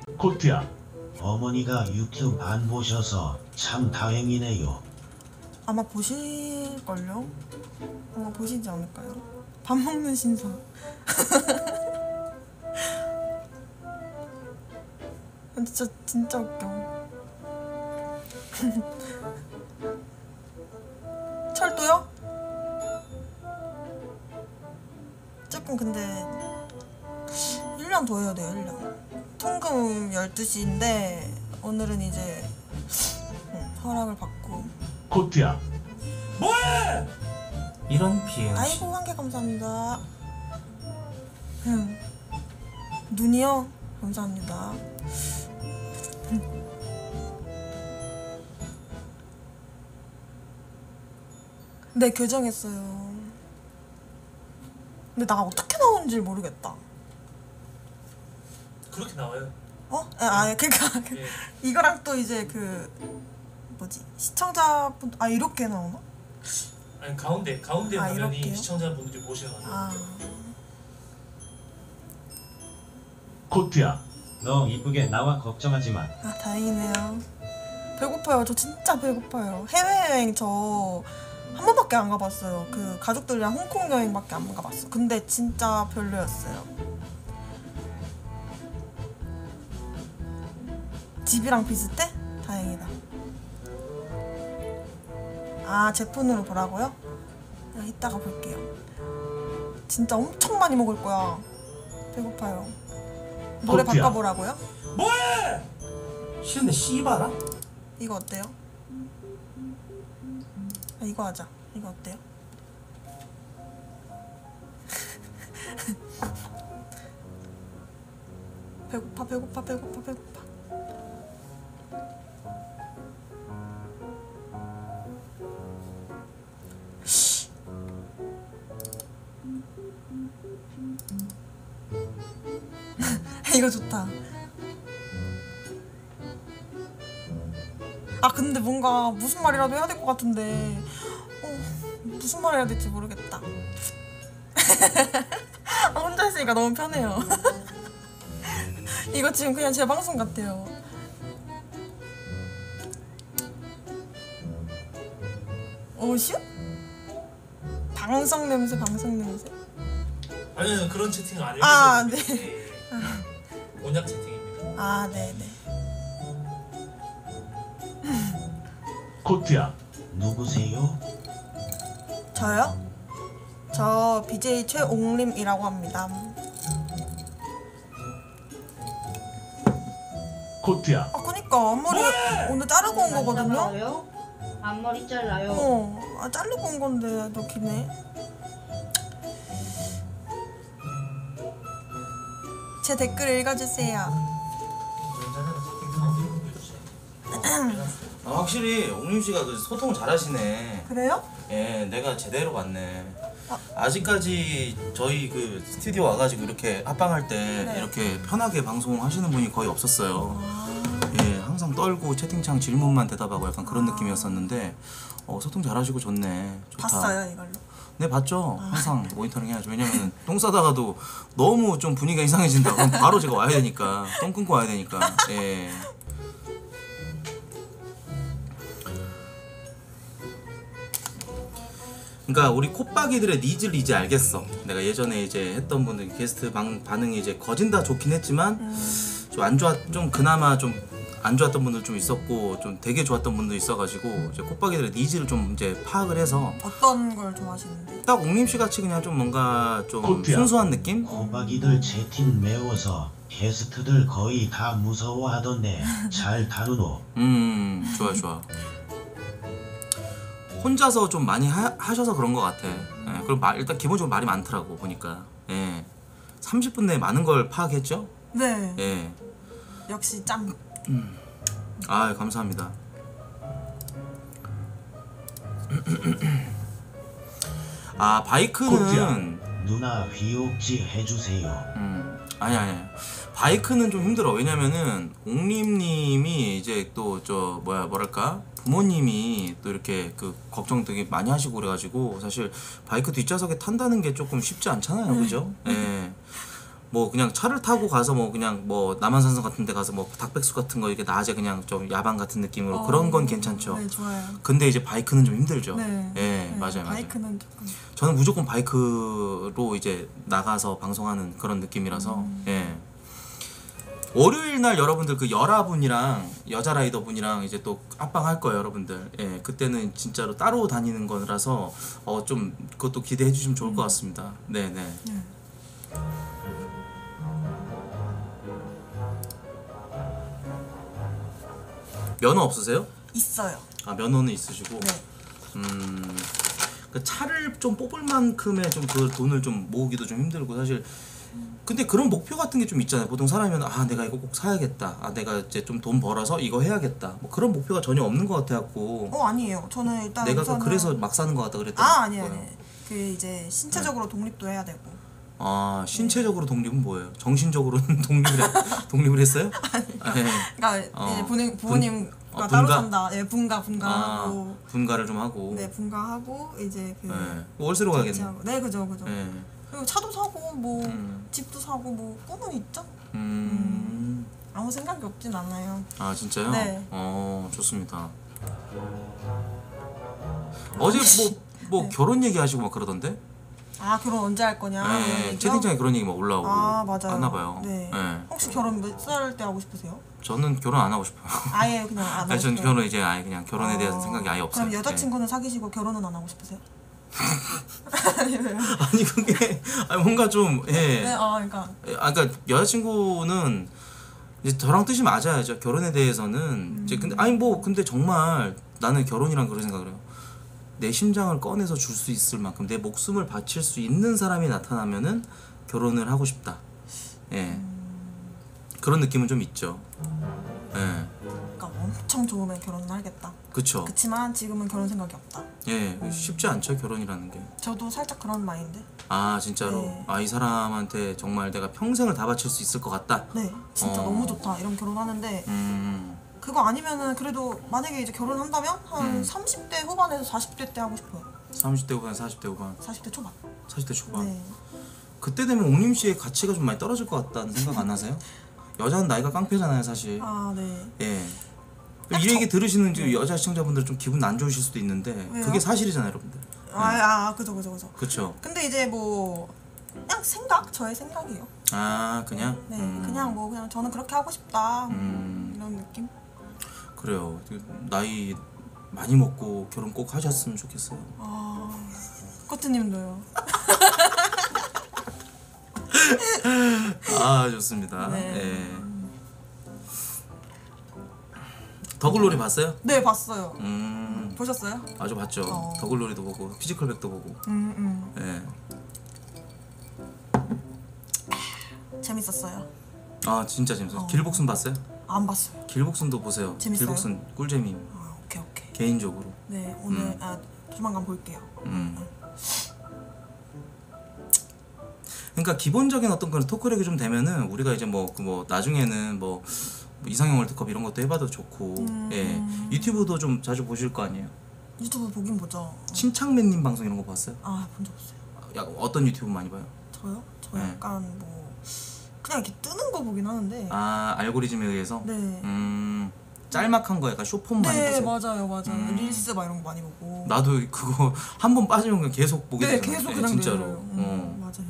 코트야, 어머니가 유튜브 안 보셔서 참 다행이네요. 아마 보실걸요? 아마 보시지 않을까요? 밥 먹는 신선. 진짜 웃겨. 철도요? 조금 근데 1년 더 해야 돼요. 1년. 통금 12시인데 오늘은 이제 허락을 받고. 코트야, 뭐해? 이런 비행. 아이고, 한 개 감사합니다. 눈이요? 감사합니다. 네, 교정했어요. 근데 나 어떻게 나오는지 모르겠다. 그렇게 나와요. 어? 그니까 예. 이거랑 또 이제 그 뭐지? 시청자분 이렇게 나오나? 아니 가운데 화면이 이렇게요? 시청자분들이 보셔가지고. 코트야, 너 이쁘게 나와 걱정하지 마. 다행이네요. 배고파요. 저 진짜 배고파요. 해외여행 저 한 번밖에 안 가봤어요. 그 가족들이랑 홍콩 여행밖에 안 가봤어. 근데 진짜 별로였어요. 집이랑 비슷해? 다행이다. 제 폰으로 보라고요? 이따가 볼게요. 진짜 엄청 많이 먹을 거야. 배고파요. 노래 커피야. 바꿔보라고요? 뭐해? 싫은데 씨발아? 이거 어때요? 이거 하자. 이거 어때요? 배고파. 이거 좋다. 근데 뭔가 무슨 말이라도 해야 될 것 같은데 무슨 말 해야 될지 모르겠다. 혼자 있으니까 너무 편해요. 이거 지금 그냥 제 방송 같아요. 슛? 방송 냄새. 아니요, 그런 채팅 안 해요. 네. 곤약 채팅입니다. 네네. 코트야, 누구세요? 저요? 저 BJ 최옥림이라고 합니다. 코트야, 그니까 앞머리 오늘 자르고 온 거거든요? 잘라요? 앞머리 잘라요? 자르고 온 건데 너 기네. 제 댓글 읽어주세요. 확실히 옥림씨가 그 소통을 잘하시네. 그래요? 예, 내가 제대로 봤네. 아직까지 저희 그 스튜디오 와가지고 이렇게 합방할 때 네. 이렇게 편하게 방송하시는 분이 거의 없었어요. 예, 항상 떨고 채팅창 질문만 대답하고 약간 그런 느낌이었었는데 소통 잘하시고 좋네. 좋다. 봤어요 이걸로? 네, 봤죠. 항상 모니터링 해야죠. 왜냐면 똥 싸다가도 너무 좀 분위기가 이상해진다. 그럼 바로 제가 와야 되니까. 똥 끊고 와야 되니까. 예. 그러니까 우리 콧박이들의 니즈를 이제 알겠어. 내가 예전에 이제 했던 분들 게스트 반응이 이제 거진 다 좋긴 했지만 좀 안 좀 그나마 좀 안 좋았던 분들 좀 있었고 좀 되게 좋았던 분도 있어가지고 이제 콧박이들의 니즈를 좀 이제 파악을 해서 어떤 걸 좋아하시는데? 딱 옥림씨 같이 그냥 좀 뭔가 좀 코트야. 순수한 느낌? 호박이들 채팅 매워서 게스트들 거의 다 무서워하던데 잘 다루노? 좋아. 혼자서 좀 많이 하셔서 그런 것 같아. 예, 그리고 일단 기본적으로 말이 많더라고 보니까. 예, 30분 내에 많은 걸 파악했죠? 네. 예. 역시 짱. 감사합니다. 바이크는 코트야, 누나 휘옥지 해주세요. 아니 바이크는 좀 힘들어. 왜냐면은 옥림님이 이제 또 뭐랄까 부모님이 또 이렇게 그 걱정 되게 많이 하시고 그래가지고 사실 바이크 뒷좌석에 탄다는 게 조금 쉽지 않잖아요, 그죠? 예. 뭐 그냥 차를 타고 가서 뭐 그냥 뭐 남한산성 같은 데 가서 뭐 닭백숙 같은 거 이렇게 낮에 그냥 좀 야방 같은 느낌으로 그런 건 괜찮죠. 네, 좋아요. 근데 이제 바이크는 좀 힘들죠. 네. 예, 맞아요. 바이크는 조금. 저는 무조건 바이크로 이제 나가서 방송하는 그런 느낌이라서 예. 월요일 날 여러분들 그 여라분이랑 여자 라이더분이랑 이제 또 합방할 거예요, 여러분들. 예, 그때는 진짜로 따로 다니는 거라서 좀 그것도 기대해 주시면 좋을 것 같습니다. 네, 네. 면허 없으세요? 있어요. 아, 면허는 있으시고. 네. 그 차를 좀 뽑을 만큼의 좀 그 돈을 좀 모으기도 좀 힘들고 사실. 근데 그런 목표 같은 게 좀 있잖아요. 보통 사람이면 아 내가 이거 꼭 사야겠다. 아 내가 이제 좀 돈 벌어서 이거 해야겠다. 뭐 그런 목표가 전혀 없는 것 같아갖고. 아니에요. 저는 일단 내가 우선은... 그래서 막 사는 것 같다 그랬더니. 아니에요. 그 이제 신체적으로 독립도 해야 되고. 아 신체적으로 독립은 뭐예요? 정신적으로는 독립을 했어요? 아니. 네. 그러니까 이제 부모님과 분가? 따로 산다. 예, 분가하고. 분가를 좀 하고. 네, 분가하고 이제 그. 네. 월세로 가겠네. 하고. 네, 그죠. 네. 그리고 차도 사고 뭐 집도 사고 뭐 꿈은 있죠. 아무 생각이 없진 않아요. 아 진짜요? 네. 좋습니다. 어제 뭐 네. 결혼 얘기하시고 막 그러던데? 아 결혼 언제 할 거냐? 네, 채팅창에 그런 얘기 막 올라오고 아 맞아요. 하나 봐요. 네. 네. 혹시 결혼 몇 살 때 하고 싶으세요? 저는 결혼 안 하고 싶어요. 아예 그냥 안 하고 아니, 전 싶어요? 결혼 이제 아예 그냥 결혼에 대한 생각이 아예 없어요. 그럼 여자친구는 사귀시고 결혼은 안 하고 싶으세요? 네. 아니 그게 뭔가 좀 예. 네, 그러니까. 그러니까 여자친구는 이제 저랑 뜻이 맞아야죠. 결혼에 대해서는 이제 근데 정말 나는 결혼이란 그런 생각을 해요. 내 심장을 꺼내서 줄 수 있을 만큼 내 목숨을 바칠 수 있는 사람이 나타나면은 결혼을 하고 싶다. 예. 그런 느낌은 좀 있죠. 예. 그러니까 엄청 좋으면 결혼을 하겠다. 그쵸. 그치만 지금은 결혼 생각이 없다. 예, 쉽지 않죠 결혼이라는 게. 저도 살짝 그런 마인드. 아 진짜로. 네. 아 이 사람한테 정말 내가 평생을 다 바칠 수 있을 것 같다. 네, 진짜 너무 좋다. 이런 결혼하는데 그거 아니면은 그래도 만약에 이제 결혼한다면 한 30대 후반에서 40대 때 하고 싶어요. 30대 후반, 40대 후반, 40대 초반. 40대 초반. 네. 그때 되면 옥림 씨의 가치가 좀 많이 떨어질 것 같다는 생각 안 하세요? 여자는 나이가 깡패잖아요, 사실. 아 네. 예. 이 얘기 들으시는 이제 여자 시청자분들 좀 기분 안 좋으실 수도 있는데 왜요? 그게 사실이잖아요, 여러분들. 그죠. 그렇죠. 근데 이제 뭐 그냥 생각, 저의 생각이에요. 아 그냥. 네, 그냥 저는 그렇게 하고 싶다. 이런 느낌. 그래요. 나이 많이 먹고 결혼 꼭 하셨으면 좋겠어요. 코트님도요. 아 좋습니다. 네. 예. 더글로리 봤어요? 네, 봤어요. 보셨어요? 아주 봤죠. 더글로리도 보고 피지컬백도 보고. 예. 재밌었어요. 아 진짜 재밌어요. 길복순 봤어요? 안 봤어요. 길복순도 보세요. 재밌어요? 길복순 꿀잼임. 오케이. 개인적으로. 네, 오늘 조만간 볼게요. 그러니까 기본적인 어떤 그런 토크력이 좀 되면은 우리가 이제 뭐 나중에는 뭐 이상형 월드컵 이런 것도 해봐도 좋고. 예. 유튜브도 좀 자주 보실 거 아니에요? 유튜브 보긴 보죠. 침착맨님 방송 이런 거 봤어요? 본 적 없어요. 어떤 유튜브 많이 봐요? 저요? 저 네. 약간 뭐 그냥 이렇게 뜨는 거 보긴 하는데. 알고리즘에 의해서? 네. 짤막한 거 약간 쇼폼 많이 네, 보세요? 맞아요. 릴스 막 이런 거 많이 보고. 나도 그거 한 번 빠지면 그냥 계속 보게 네, 되잖아요. 계속 그냥 진짜로. 내려요. 맞아요.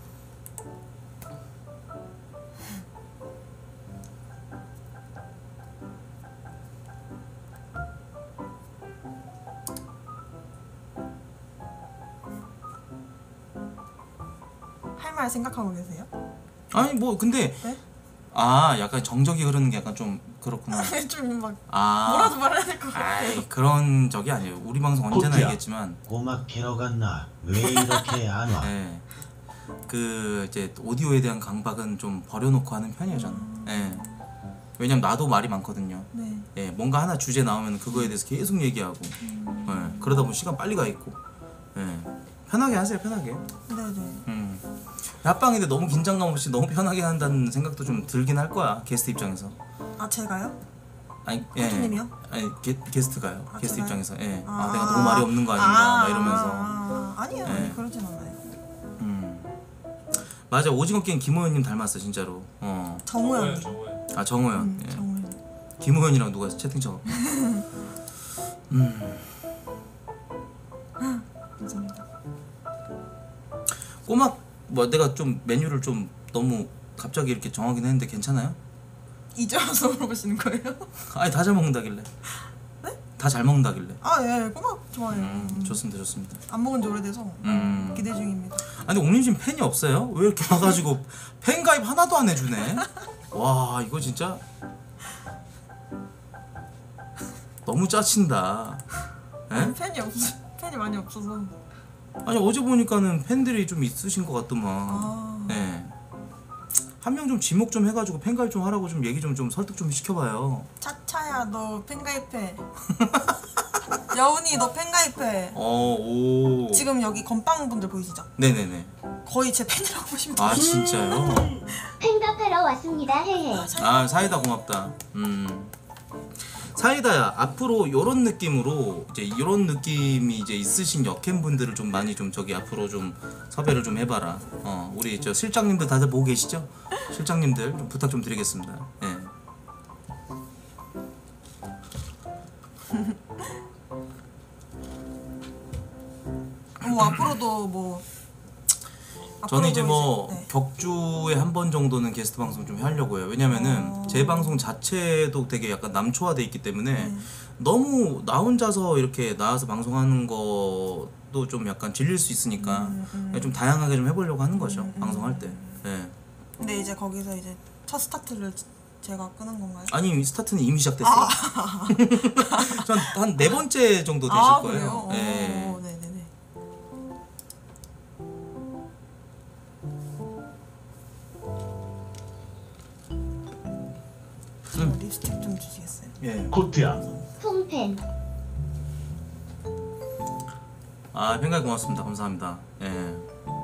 할 말 생각하고 계세요? 아니 뭐 근데 네? 약간 정적이 흐르는 게 약간 좀 그렇구나. 좀 막 아 뭐라도 말해야 될 것 같아요. 아이 그런 적이 아니에요. 우리 방송 언제나 코트야. 얘기했지만 꼬막 캐러 갔나? 왜 이렇게 안 와? 예. 그 이제 오디오에 대한 강박은 좀 버려놓고 하는 편이에요 저는. 예. 왜냐면 나도 말이 많거든요. 네. 예, 뭔가 하나 주제 나오면 그거에 대해서 계속 얘기하고. 예. 그러다 보면 시간 빨리 가 있고. 예. 편하게 하세요, 편하게. 네네. 합방인데 너무 긴장감 없이 너무 편하게 한다는 생각도 좀 들긴 할 거야 게스트 입장에서. 제가요? 아니 코트님이요? 아니 게스트가요. 게스트 제가요? 입장에서 내가 너무 말이 없는 거 아닌가 막 이러면서. 아니요, 네. 그러진 않아요. 맞아, 오징어 게임 김호연님 닮았어 진짜로. 정우현. 정우현. 아 정호연. 예. 정우현. 김호연이랑 누가 채팅쳐? 감사합니다. 꼬막 뭐 내가 좀 메뉴를 좀 너무 갑자기 이렇게 정하긴 했는데 괜찮아요? 이제 와서 물어보시는 거예요? 아니 다 잘 먹는다길래. 네? 다 잘 먹는다길래. 아 예, 꼬막 좋아요. 좋습니다, 좋습니다. 안 먹은 지 오래돼서 기대 중입니다. 아니 옥님님 팬이 없어요? 왜 이렇게 와가지고 팬 가입 하나도 안 해주네? 와 이거 진짜 너무 짜친다. 에? 팬이 많이 없어서. 아니 어제 보니까는 팬들이 좀 있으신 것 같더만. 아. 네. 한 명 좀 지목 좀 해가지고 팬 가입 좀 하라고 좀 얘기 좀 설득 좀 시켜봐요. 차차야 너 팬가입해. 여운이 너 팬가입해. 오. 지금 여기 건빵분들 보이시죠? 네네네. 거의 제 팬이라고 보시면 돼요. 아 진짜요? 팬가하러 왔습니다. 헤헤. 아 사이다 고맙다. 사이다야 앞으로 요런 느낌으로 이제 이런 느낌이 이제 있으신 여캠 분들을 좀 많이 좀 저기 앞으로 좀 섭외를 좀 해봐라. 우리 저 실장님들 다들 보고 계시죠? 실장님들 좀 부탁 좀 드리겠습니다. 예. 앞으로도 뭐 저는 이제 뭐 네. 격주에 한 번 정도는 게스트 방송 좀 하려고요. 왜냐면은 제 방송 자체도 되게 약간 남초화돼 있기 때문에 너무 나 혼자서 이렇게 나와서 방송하는 것도 좀 약간 질릴 수 있으니까 좀 다양하게 좀 해보려고 하는 거죠. 방송할 때. 예. 근데 이제 거기서 이제 첫 스타트를 제가 끄는 건가요? 아니 스타트는 이미 시작됐어요. 한 네 번째 정도 되실 거예요. 그래요? 예. 네네네. 립스틱 좀 주시겠어요? 예. 코트야. 풍팬. 아 팬가입 고맙습니다. 감사합니다. 예.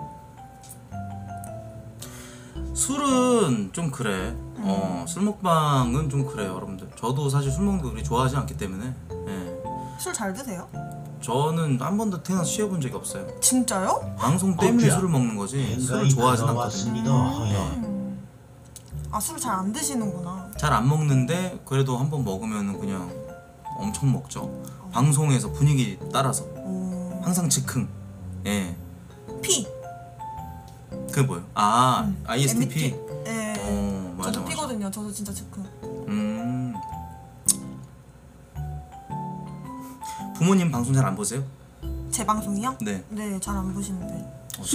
술은 좀 그래. 술 먹방은 좀 그래요, 여러분들. 저도 사실 술 먹는 거 그렇게 좋아하지 않기 때문에. 예. 술 잘 드세요? 저는 한 번도 태어나서 취해본 적이 없어요. 진짜요? 방송 때문에 커피야. 술을 먹는 거지 술을 팬가입 좋아하진 하러 않거든요. 왔습니다. 허여. 아 술을 잘 안 드시는구나. 잘 안 먹는데 그래도 한 번 먹으면 그냥 엄청 먹죠. 방송에서 분위기 따라서 항상 즉흥. 예. 피. 그게 뭐예요? 아 ISTP. 네. 맞아, 저도 맞아. 피거든요. 저도 진짜 즉흥. 부모님 방송 잘 안 보세요? 제 방송이요? 네. 네, 잘 안 보시는데.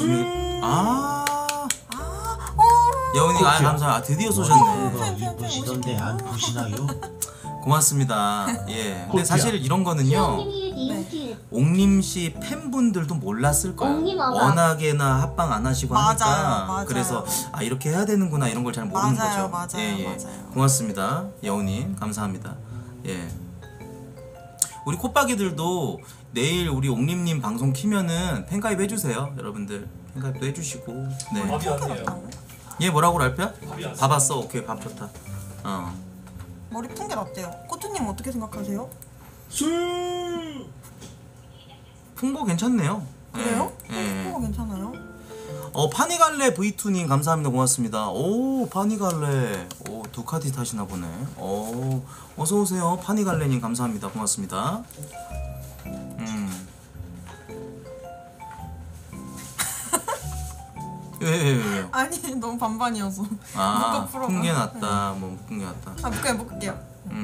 여운이 아 감사합니다. 드디어 쏘셨네. 그거 이쁘시던데 안 푸시나요? 고맙습니다. 예. 근데 코피야. 사실 이런 거는요. 님 이스틸. 옥님 씨 팬분들도 몰랐을 거예요. 옥님 어머. 워낙에나 합방 안 하시고 하니까 맞아요. 그래서 아 이렇게 해야 되는구나 이런 걸 잘 모르는 맞아요, 거죠. 맞아요, 맞아요. 고맙습니다, 여우님 감사합니다. 예. 우리 콧박이들도 내일 우리 옥님님 방송 키면은 팬가입 해주세요, 여러분들. 팬가입도 해주시고. 네. 밥이 왔네요. 얘 뭐라고 랄프야? 밥이 왔어. 밥 왔어. 오케이 밥 좋다. 머리 푼 게 낫대요. 코트님 어떻게 생각하세요? 풍보 괜찮네요. 그래요? 예. 거 괜찮아요? 파니갈레 V2님 감사합니다. 고맙습니다. 오 파니갈레 오 두카티 타시나 보네. 오 어서 오세요. 파니갈레님 감사합니다. 고맙습니다. 왜요? 아니 너무 반반이어서. 아 묶어 풀어봐. 푼게 낫다. 뭐 묶은 게 낫다. 아 묶어요, 묶을게요.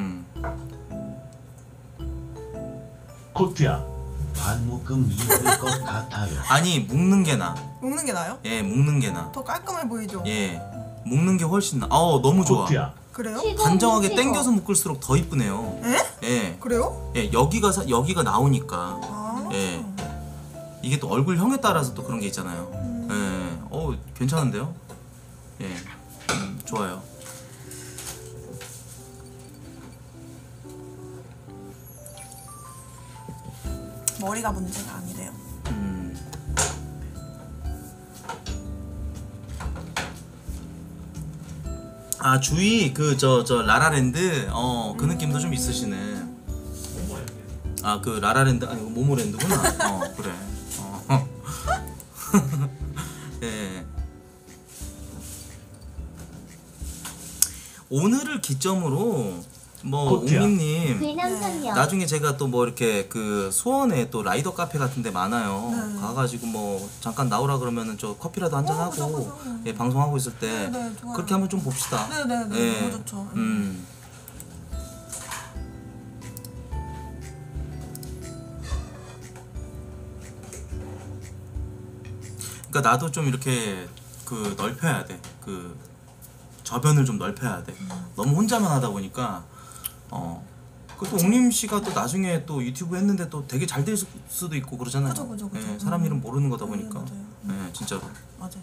코트야. 반묶음 입을 것 같아요. 아니 묶는 게 나. 묶는 게 나아요? 예 묶는 게 나. 더 깔끔해 보이죠? 예 묶는 게 훨씬 나. 너무 좋아. 코트야. 그래요? 단정하게 당겨서 묶을수록 더 이쁘네요. 에? 예. 그래요? 예, 여기가 나오니까. 아. 예. 이게 또 얼굴형에 따라서 또 그런 게 있잖아요. 예. 괜찮은데요? 예. 좋아요. 머리가 문제가 아니래요. 아, 주위 저 라라랜드 그 느낌도 좀 있으시네. 아, 그 라라랜드 아니고 모모랜드구나. 그래. 예. 오늘을 기점으로 뭐 코트야. 옹님님 괴남선녀. 나중에 제가 또 뭐 이렇게 그 수원에 또 라이더 카페 같은 데 많아요. 네. 가가지고 뭐 잠깐 나오라 그러면은 저 커피라도 한잔 하고 그죠. 예, 방송하고 있을 때 네, 좋아요. 그렇게 한번 좀 봅시다. 네네네 예. 너무 좋죠. 그러니까 나도 좀 이렇게 그 넓혀야 돼. 그 저변을 좀 넓혀야 돼. 너무 혼자만 하다 보니까 그또 옹림 씨가 또 나중에 또 유튜브 했는데 또 되게 잘 될 수도 있고 그러잖아요. 그죠. 예, 사람 이름 모르는 거다 보니까. 맞아요. 예, 진짜로. 맞아요.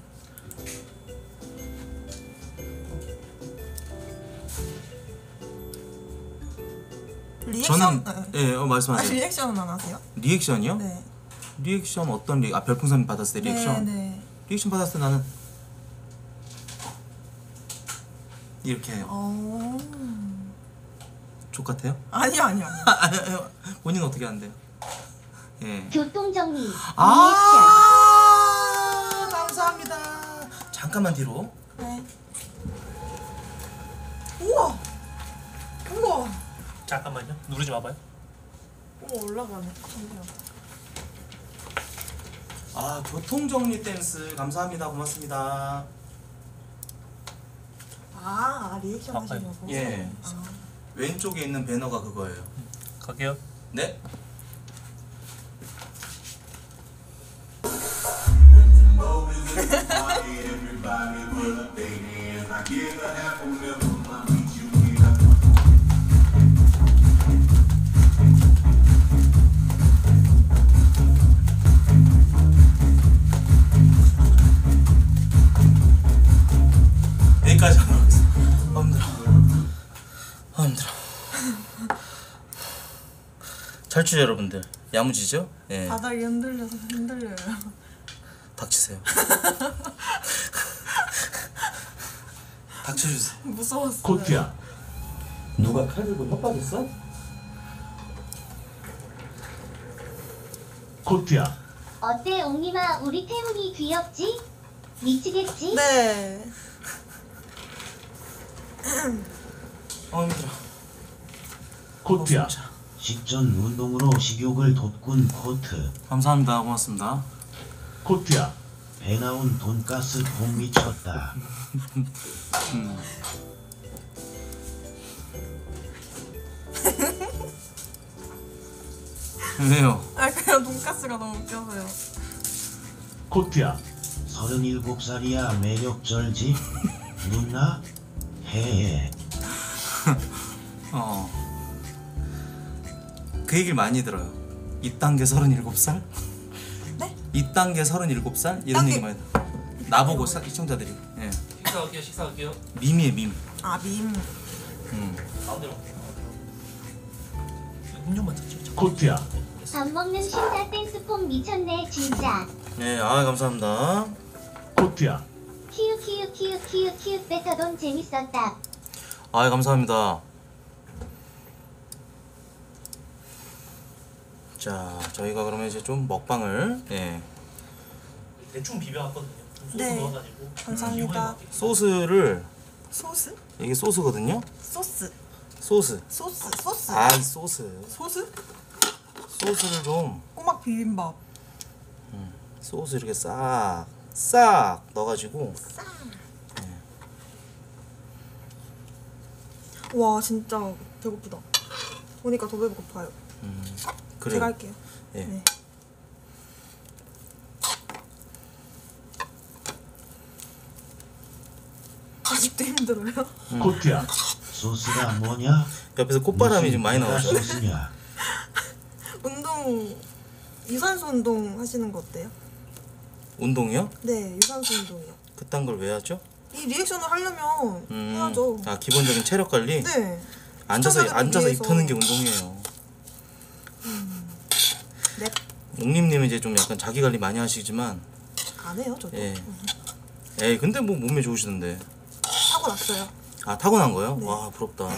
리액션? 저는 네. 예, 말씀하세요. 리액션은 안 하세요? 리액션이요? 네. 리액션 어떤 별풍선 받았을 때 리액션? 네. 리액션 받았을 때 나는 이렇게 해요. 족 같아요? 아니요. 본인은 어떻게 하는데요? 예. 교통정리. 리액션. 아 감사합니다. 잠깐만 뒤로. 네. 우와. 잠깐만요. 누르지 마봐요. 올라가네. 신기하다. 아 교통정리 댄스 감사합니다. 고맙습니다. 리액션 바꿔요. 하시려고? 예. 왼쪽에 있는 배너가 그거예요. 갈게요. 네. 여기까지 하도록 하겠습니다. 힘들어. 탈출 여러분들 야무지죠? 예. 바닥이 흔들려요. 닥치세요. 닥쳐주세요. 무서웠어요. 코트야. 누가 칼 들고 협박했어? 코트야. 어때 옹님아 우리 태훈이 귀엽지? 미치겠지? 네. 힘들어. 코트야. 진짜. 식전 운동으로 식욕을 돋군 코트. 감사합니다. 고맙습니다. 코트야. 배 나온 돈가스 돈 미쳤다. 왜요? 그냥 돈가스가 너무 웃겨서요. 코트야. 37살이야 매력절지? 누나? 해해. 그 얘기를 많이 들어요. 이딴 게 37살? 네? 이딴 게 37살? 이런 딴 얘기 게- 많이 들어요. 나보고 시청자들이. 예. 식사할게요. 밈이에요 밈. 밈. 가운데로. 음료만 찾죠. 코트야. 밥 먹는 신사 댄스폼 미쳤네 진짜. 네, 감사합니다. 코트야. 키읔 뱉어돈 재밌었다. 감사합니다. 자, 저희가 그러면 이제 좀 먹방을 대충 비벼왔거든요. 소스 네. 넣어가지고. 감사합니다. 소스를 소스? 이게 소스거든요. 소스. 소스. 소스. 이 소스. 소스? 소스를 좀 꼬막 비빔밥. 소스 이렇게 싹 넣어가지고 와 진짜 배고프다. 보니까 더 배고파요. 그래. 제가 할게요. 예. 네. 아직도 힘들어요? 코트야. 소스가 뭐냐? 옆에서 콧바람이 좀 많이 무슨 나오죠. 소스냐? 운동 유산소 운동 하시는 거 어때요? 운동이요? 네, 유산소 운동이요. 그딴 걸 왜 하죠? 이 리액션을 하려면 해야죠. 기본적인 체력 관리. 네. 앉아서 시청자들을 입 위해서. 터는 게 운동이에요. 네. 옥님님은 이제 좀 약간 자기 관리 많이 하시지만 안 해요, 저도. 에이 근데 뭐 몸매 좋으시던데. 타고났어요. 타고난 거요? 네. 와 부럽다.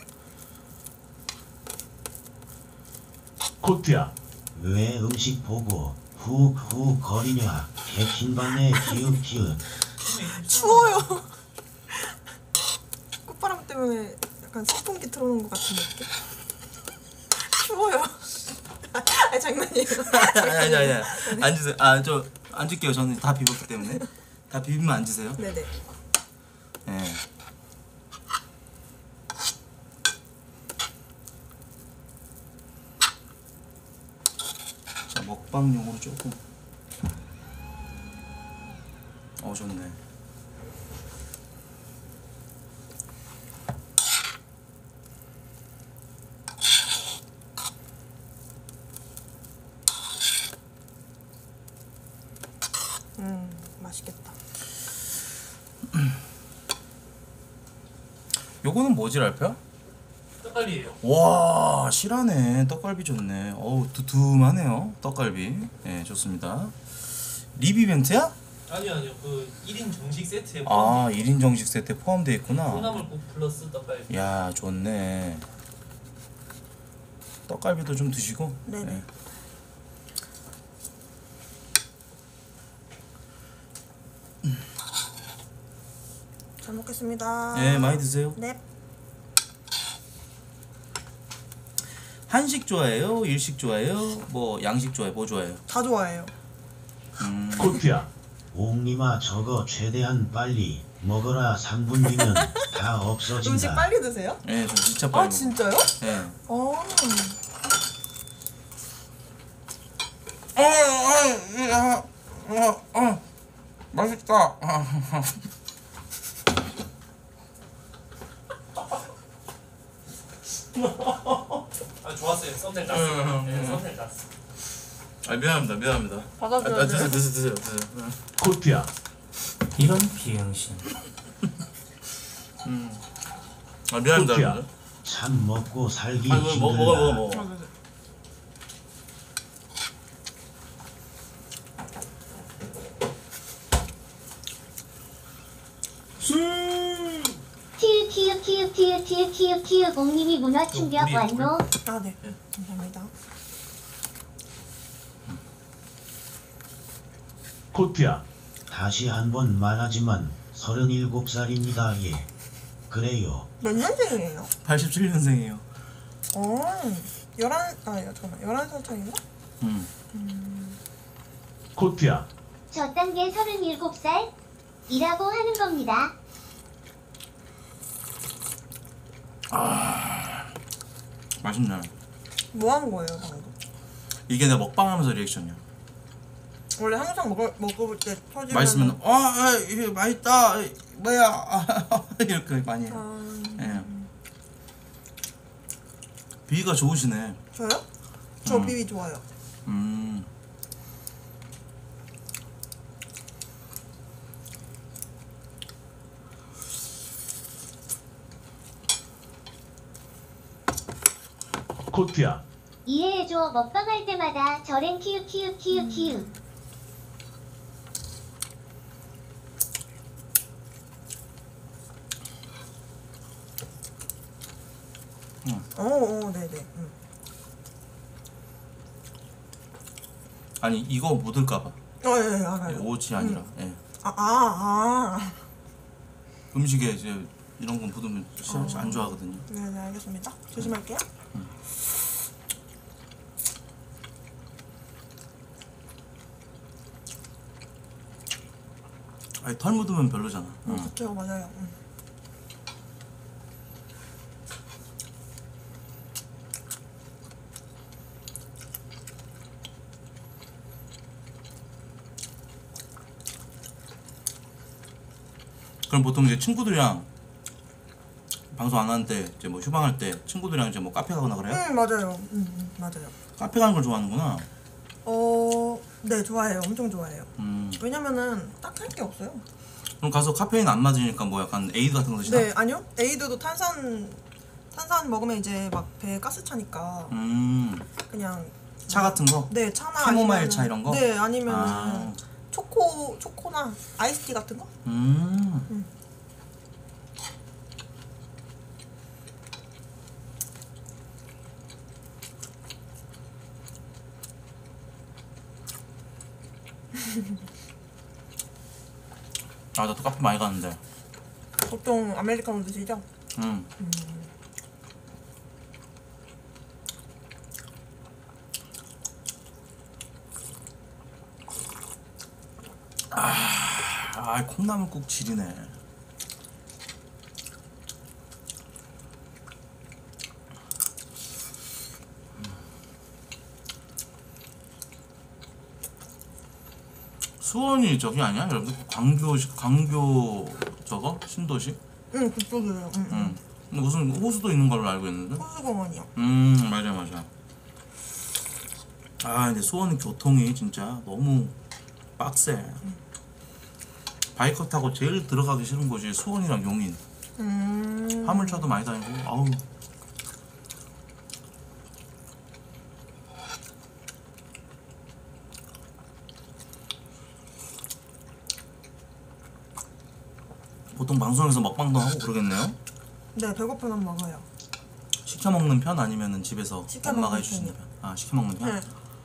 코트야. 왜 음식 보고 훅훅 거리냐? 개킹받네 기웃기웃. 추워요. 꽃바람 때문에 때문에 약간 선풍기 틀어놓은 것 같은 느낌? 추워요. 아니 장난이에요. 아니 앉으세요. 저 앉을게요. 저는 다 비웠기 때문에. 다 비비면 앉으세요. 네네. 예. 자, 먹방용으로 조금. 좋네. 맛있겠다. 요거는 뭐지, 랄프야? 떡갈비예요. 와, 실하네. 떡갈비 좋네. 어우, 두툼하네요. 떡갈비. 예, 좋습니다. 립 이벤트야? 아니요. 그 1인 정식 세트에 1인 정식 세트에 포함되어 있구나. 콩나물국 플러스 떡갈비. 야, 좋네. 떡갈비도 좀 드시고. 네네. 예. 잘 먹겠습니다. 예, 많이 드세요. 네. 한식 좋아해요? 일식 좋아해요? 뭐 양식 좋아해요? 뭐 좋아해요? 다 좋아해요. 코피야. 옥님아 저거 최대한 빨리 먹어라. 3분 뒤면 다 없어진다. 음식 빨리 드세요? 예, 저 진짜 빨리 아 진짜요? 먹어요. 예. 맛있다. 좋았어요. 썸네일 짰어요. 네, 썸네일 짰어. 미안합니다. 받아줘야 돼요. 드세요. 코피야. 이런 비응신. 미안합니다. 코피야. 참 먹고 살기 힘들다. 먹어. 티읕 옥님이 문화 충격 완노. 아 네. 감사합니다. 코피야. 다시 한번 말하지만 37살입니다. 예. 그래요. 몇 년생이에요? 87년생이에요. 11살 차이인가? 코피야. 저 단계 37살? 이라고 하는 겁니다. 맛있네. 뭐 한 거예요 방금? 이게 내가 먹방하면서 리액션이야. 원래 항상 먹어볼 때 터지면 맛있으면 이게 맛있다. 뭐야 이렇게 많이 해요. 예. 비위가 좋으시네. 저요? 저 비비 좋아요. 코피야. 이해해줘. 먹방할 때마다 저랭 키읔. 네네. 아니 이거 묻을까봐. 예, 알아요. 옷이 아니라. 예. 음식에 이제 이런 건 묻으면 안 좋아하거든요. 네, 알겠습니다. 조심할게요. 아니 털 묻으면 별로잖아. 그쵸, 맞아요. 그럼 보통 이제 친구들이랑 방송 안 하는 때 이제 뭐 휴방할 때 친구들이랑 이제 뭐 카페 가거나 그래요? 맞아요. 맞아요. 카페 가는 걸 좋아하는구나. 네, 좋아해요. 엄청 좋아해요. 음. 왜냐면은 딱 할 게 없어요. 그럼 가서 카페인 안 맞으니까 뭐 약간 에이드 같은 거 드시나? 네, 아니요. 에이드도 탄산 먹으면 이제 막 배에 가스 차니까 그냥 차 같은 거? 네, 차나 캐모마일 아니면은- 차 이런 거? 네, 아니면은 초코나 아이스티 같은 거? 나도 카페 많이 가는데. 보통 아메리카노 드시죠? 콩나물국 지리네. 수원이 저기 아니야? 여러분 광교 저거 신도시? 응, 그쪽이에요. 응. 근데 무슨 호수도 있는 걸로 알고 있는데? 호수공원이요. 맞아. 근데 수원은 교통이 진짜 너무 빡세. 바이크 타고 제일 들어가기 싫은 곳이 수원이랑 용인. 화물차도 많이 다니고. 아우. 보통 방송에서 먹방도 하고 그러겠네요. 네, 배고프면 먹어요. 시켜 먹는 편 아니면은 집에서 시켜 엄마가 먹는 해주시는 편이요. 편? 시켜 먹는 편? 네.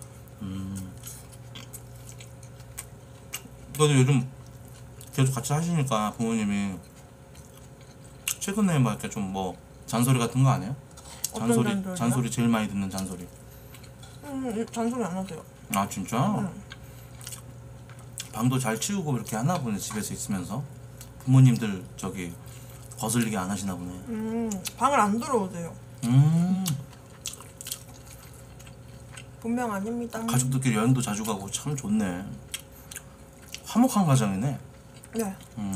그래도 요즘 계속 같이 하시니까 부모님이 최근에 막 이렇게 좀 뭐 잔소리 같은 거 안 해요? 어떤 잔소리요? 잔소리 제일 많이 듣는 잔소리. 잔소리 안 하세요. 아 진짜? 방도 잘 치우고 이렇게 하나 보네 집에서 있으면서. 부모님들 저기 거슬리게 안 하시나 보네. 방을 안 들어오세요. 음. 본명 아닙니다. 가족들끼리 여행도 자주 가고 참 좋네. 화목한 가정이네. 네.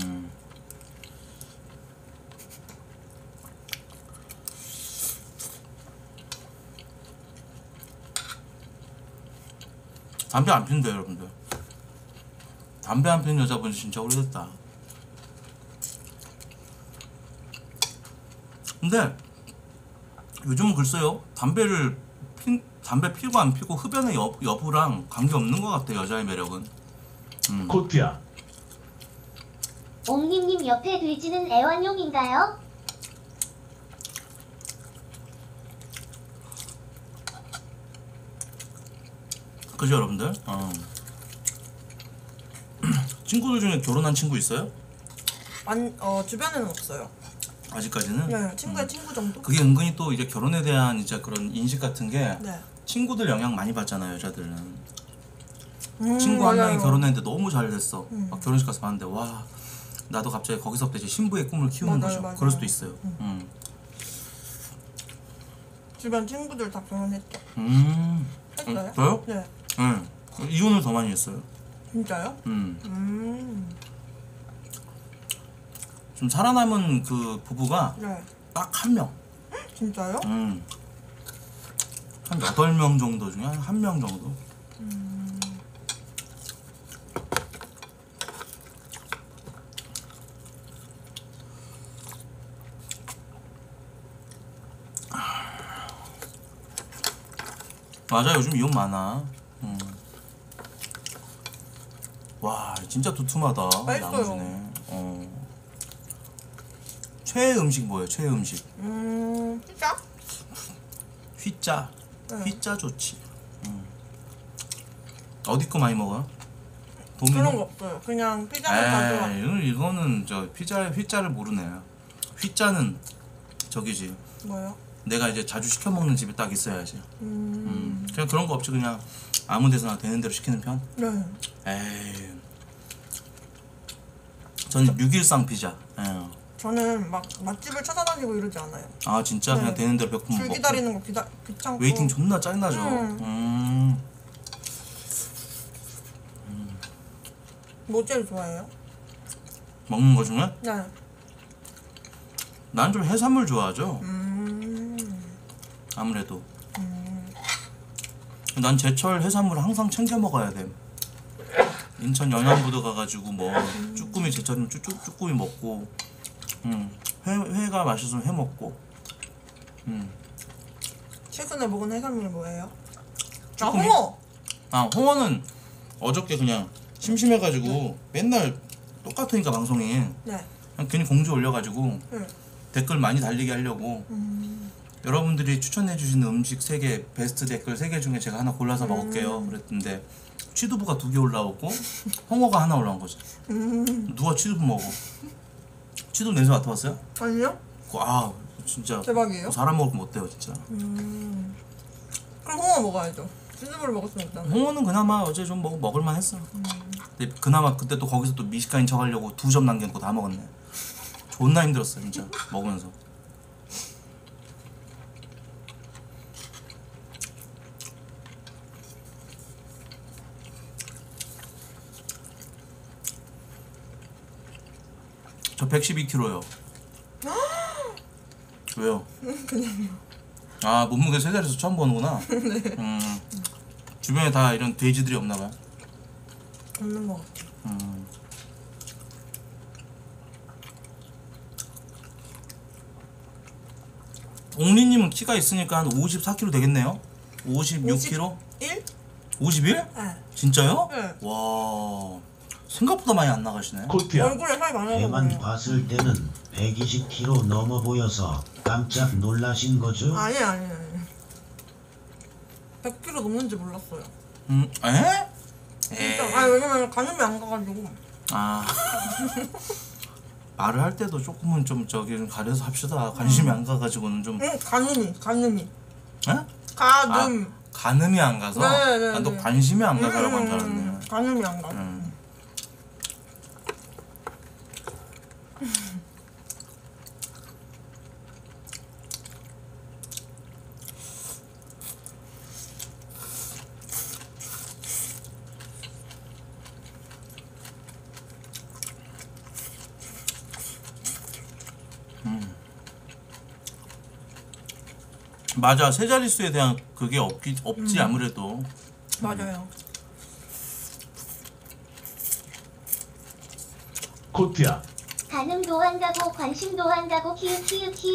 담배 안 피는데 여러분들. 담배 안 피는 여자분 진짜 오래됐다. 근데 요즘은 글쎄요 담배 피고 안 피고 흡연의 여부랑 관계없는 것 같아 여자의 매력은. 코트야. 옹님님 옆에 돼지는 애완용인가요? 그죠 여러분들? 친구들 중에 결혼한 친구 있어요? 주변에는 없어요. 아직까지는? 네, 친구의 친구 정도? 그게 은근히 또 이제 결혼에 대한 이제 그런 인식 같은 게 네. 친구들 영향 많이 받잖아요 여자들은. 친구 한 명이 맞아요. 결혼했는데 너무 잘 됐어. 막 결혼식 가서 봤는데 와 나도 갑자기 거기서부터 이제 신부의 꿈을 키우는 맞아요, 거죠. 맞아요. 그럴 수도 있어요. 주변 친구들 다 결혼했죠. 했어요? 저요? 네. 네. 이혼을 더 많이 했어요. 진짜요? 좀 살아남은 그 부부가 네. 딱 한 명. 진짜요? 한 8명 정도 중에 한 명 정도. 맞아 요즘 이혼 많아. 와 진짜 두툼하다. 맛있어요. 나머지네. 최애 음식 뭐예요? 최애 음식? 진짜? 휘짜. 네. 휘짜 좋지. 어디 거 많이 먹어요? 도미노? 그런 거 없어요. 그냥 피자를 가져와. 이거는 저 휘자를 모르네. 휘자는 저기지. 뭐요? 내가 이제 자주 시켜 먹는 집에 딱 있어야지. 그냥 그런 거 없이 그냥 아무 데서나 되는 대로 시키는 편? 네. 에이. 저는 6일상 피자. 예. 저는 막 맛집을 찾아다니고 이러지 않아요. 아 진짜 네. 그냥 되는 대로 몇 분 줄 먹고. 기다리는 거 귀찮고. 웨이팅 존나 짜증나죠. 뭐 제일 좋아해요? 먹는 거 중에 네. 난 좀 해산물 좋아하죠. 아무래도. 난 제철 해산물 항상 챙겨 먹어야 돼. 인천 연안부도 가가지고 뭐 쭈꾸미 제철이면 쭈꾸미 먹고, 회가 맛있으면 회 먹고. 최근에 먹은 해산물 뭐예요? 쭈꾸미? 홍어! 홍어는 어저께 그냥 심심해가지고 맨날 똑같으니까 방송이 네. 그냥 괜히 공지 올려가지고 네. 댓글 많이 달리게 하려고 여러분들이 추천해주시는 음식 3개 베스트 댓글 3개 중에 제가 하나 골라서 먹을게요 그랬는데 취두부가 2개 올라오고 홍어가 하나 올라온 거죠. 누가 취두부 먹어? 취두부 냄새 맡아봤어요? 아니요? 진짜 대박이에요? 사람 먹으면 어때요 진짜. 그럼 홍어 먹어야죠. 치즈볼을 먹을 수는 없잖아요. 홍어는 그나마 어제 좀 먹을만 했어. 근데 그나마 그때 또 거기서 또 미식가인 척하려고 2점 남겨놓고 다 먹었네. 존나 힘들었어 진짜 먹으면서. 저 112kg요. 왜요? 아 몸무게 세 자리에서 처음 보는구나. 주변에 다 이런 돼지들이 없나봐요. 없는 것 같아. 옥리님은 키가 있으니까 한 54kg 되겠네요? 56kg? 1? 51? 네. 진짜요? 네. 와 생각보다 많이 안 나가시네. 코트야. 얼굴에 살이 많아서 배만 그래요. 봤을 때는 120kg 넘어 보여서 깜짝 놀라신 거죠? 아니. 100kg 넘는지 몰랐어요. 에? 진짜. 아니 왜냐면 가늠이 안 가가지고. 아 말을 할 때도 조금은 좀 저기 좀 가려서 합시다. 관심이 안 가가지고는 좀. 응, 가늠이. 에? 가늠. 가늠이 안 가서? 네. 너 관심이 안 가서라고 한 줄 알았네. 가늠이 안 가서. 맞아 세 자릿수에 대한 그게 없지 아무래도. 맞아요. 코트야. 가늠도 한다고 관심도 한다고 키읔.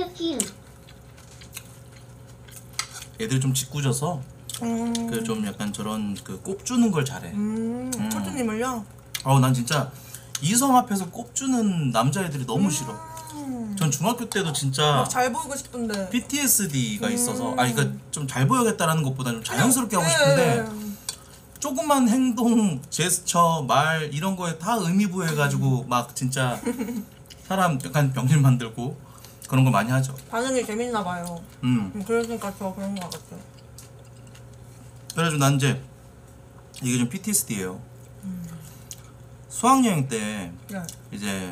애들 좀 짓궂어서 그 좀 약간 저런 그 꼽주는 걸 잘해. 초주님을요? 난 진짜 이성 앞에서 꼽주는 남자애들이 너무 싫어. 전 중학교 때도 진짜 잘 보이고 싶은데. PTSD가 있어서 그러니까 좀 잘 보여야겠다라는 것보다 좀 자연스럽게 하고 싶은데 조그만 행동, 제스처, 말 이런 거에 다 의미 부여해가지고 막 진짜 사람 약간 병실 만들고 그런 거 많이 하죠. 반응이 재밌나 봐요. 그러니까 저 그런 거 같아요. 그래가지고 난 이제 이게 좀 PTSD예요. 수학여행 때 네. 이제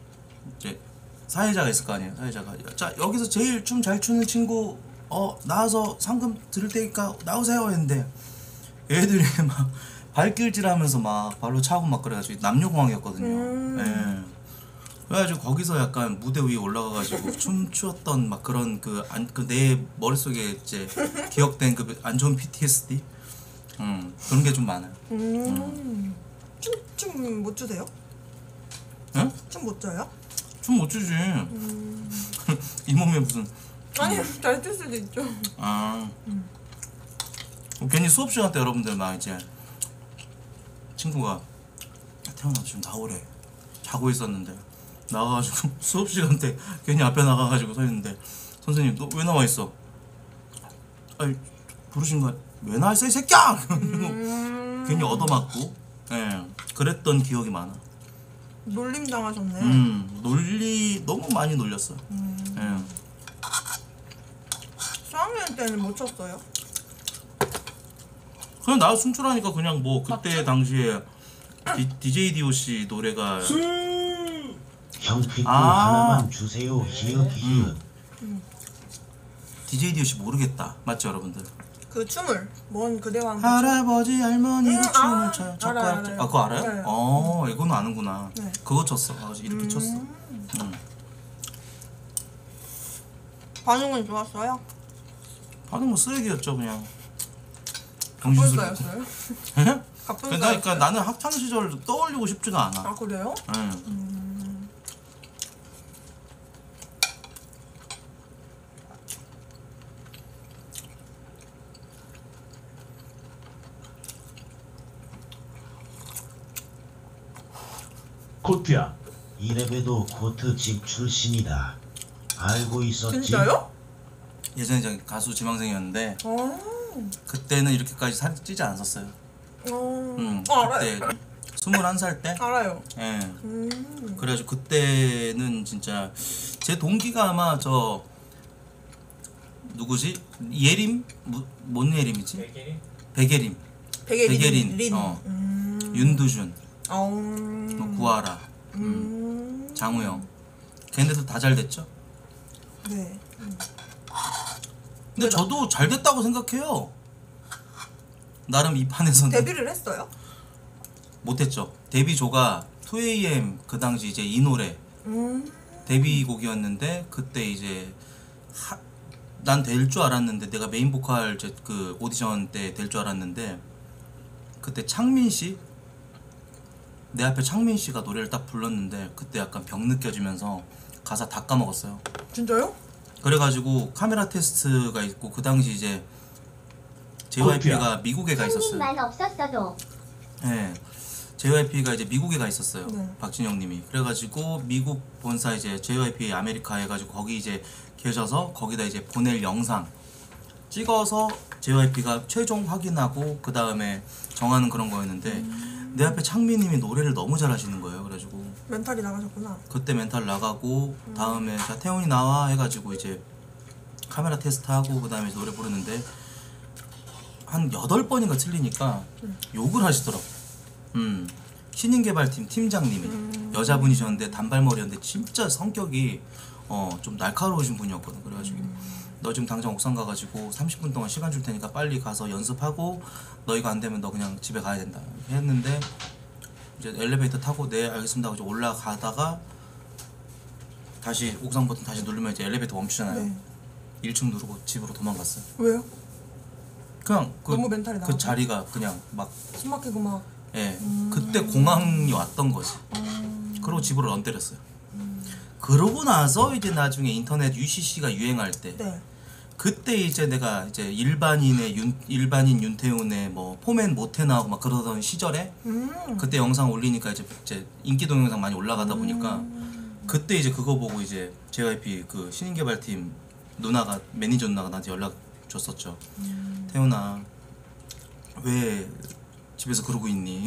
사회자가 있을 거 아니에요. 사회자가 자 여기서 제일 춤 잘 추는 친구 나와서 상금 드릴 테니까 나오세요 했는데 애들이 막 발길질하면서 막 발로 차고 막 그래가지고 남녀공학이었거든요. 예. 그래가지고 거기서 약간 무대 위에 올라가가지고 춤추었던 막 그런 그 내 머릿속에 이제 기억된 그 안 좋은 PTSD 그런 게 좀 많아요. 춤 못 추세요? 응? 춤 못 춰요? 춤 못 추지. 이 몸에 무슨 아니 잘 출 수도 있죠. 괜히 수업 시간 때 여러분들 막 이제 친구가 태어나 지금 나오래 자고 있었는데 나가가지고 수업 시간 때 괜히 앞에 나가가지고 서 있는데 선생님 너 왜 나와 있어? 아니 부르신 거 왜 나와 있어 이 새끼야! 괜히 얻어맞고 그랬던 기억이 많아. 놀림 당하셨네. 논리 너무 많이 놀렸어. 수학여행 때는 못 췄어요? 그냥 나 순출하니까 그냥 뭐 그때 당시에 DJ DOC 노래가 형 pit부 하나만 주세요. 히읗. DJ DOC 모르겠다 맞죠 여러분들? 그 춤을 뭔 그대와 함께 할아버지 할머니가 춤을 춰요. 알아요. 그거 알아요? 네. 이거는 아는구나. 네. 그거 쳤어. 이렇게 쳤어. 반응은 좋았어요? 반응 뭐 쓰레기였죠 그냥. 갑분싸였어요? 그러니까 나는 학창 시절 떠올리고 싶지가 않아. 아 그래요? 코트야. 이래봬도 코트 집 출신이다. 알고 있었지? 진짜요? 예전에 저 가수 지망생이었는데 어. 그때는 이렇게까지 살이 찌지 않았었어요. 알아요. 그때 21살 때. 알아요. 예. 그래가지고 그때는 진짜 제 동기가 아마 저 누구지? 예림? 뭔 예림이지? 되게 백예림. 백예린. 린. 윤두준. 어. 구하라. 장우영. 걔네들 다 잘 됐죠? 네. 근데 저도 잘 됐다고 생각해요. 나름 이 판에서는 데뷔를 했어요? 못했죠. 데뷔조가 2AM 그 당시 이제 이 노래 데뷔곡이었는데 그때 이제 난 될 줄 알았는데 내가 메인 보컬 그 오디션 때 될 줄 알았는데 그때 창민 씨 내 앞에 창민 씨가 노래를 딱 불렀는데 그때 약간 병 느껴지면서 가사 다 까먹었어요. 진짜요? 그래가지고 카메라 테스트가 있고 그 당시 이제 JYP가 미국에 가 있었어요. 만 없었어도 네, JYP가 이제 미국에 가 있었어요. 네. 박진영님이. 그래가지고 미국 본사 이제 JYP 아메리카 해가지고 거기 이제 계셔서 거기다 이제 보낼 영상 찍어서 JYP가 최종 확인하고 그 다음에 정하는 그런 거였는데 내 앞에 창민님이 노래를 너무 잘하시는 거예요. 그래가지고 멘탈이 나가셨구나. 그때 멘탈 나가고 다음에 자 태훈이 나와 해가지고 이제 카메라 테스트하고 그 다음에 노래 부르는데 한 8번인가 틀리니까 욕을 하시더라고. 신인개발팀 팀장님이 여자분이셨는데 단발머리였는데 진짜 성격이 좀 날카로우신 분이었거든. 그래가지고 너 지금 당장 옥상 가가지고 30분 동안 시간 줄 테니까 빨리 가서 연습하고 너 이거 안 되면 너 그냥 집에 가야 된다 이렇게 했는데 이제 엘리베이터 타고 네 알겠습니다 하고 이제 올라가다가 다시 옥상 버튼 다시 누르면 이제 엘리베이터 멈추잖아요. 네. 1층 누르고 집으로 도망갔어요. 왜요? 그냥 너무 멘탈이 그 나가서? 자리가 그냥 막 숨 막히고 막. 예, 그때 공황이 왔던 거지. 그러고 집으로 런 때렸어요. 그러고 나서 이제 나중에 인터넷 UCC가 유행할 때 네. 그때 이제 내가 이제 일반인 윤태훈의 뭐 포맨 모태 나오고 막 그러던 시절에 그때 영상 올리니까 이제 인기 동영상 많이 올라가다 보니까 그때 이제 그거 보고 이제 JYP 그 신인개발팀 누나가 매니저 누나가 나한테 연락 줬었죠. 태훈아 왜 집에서 그러고 있니?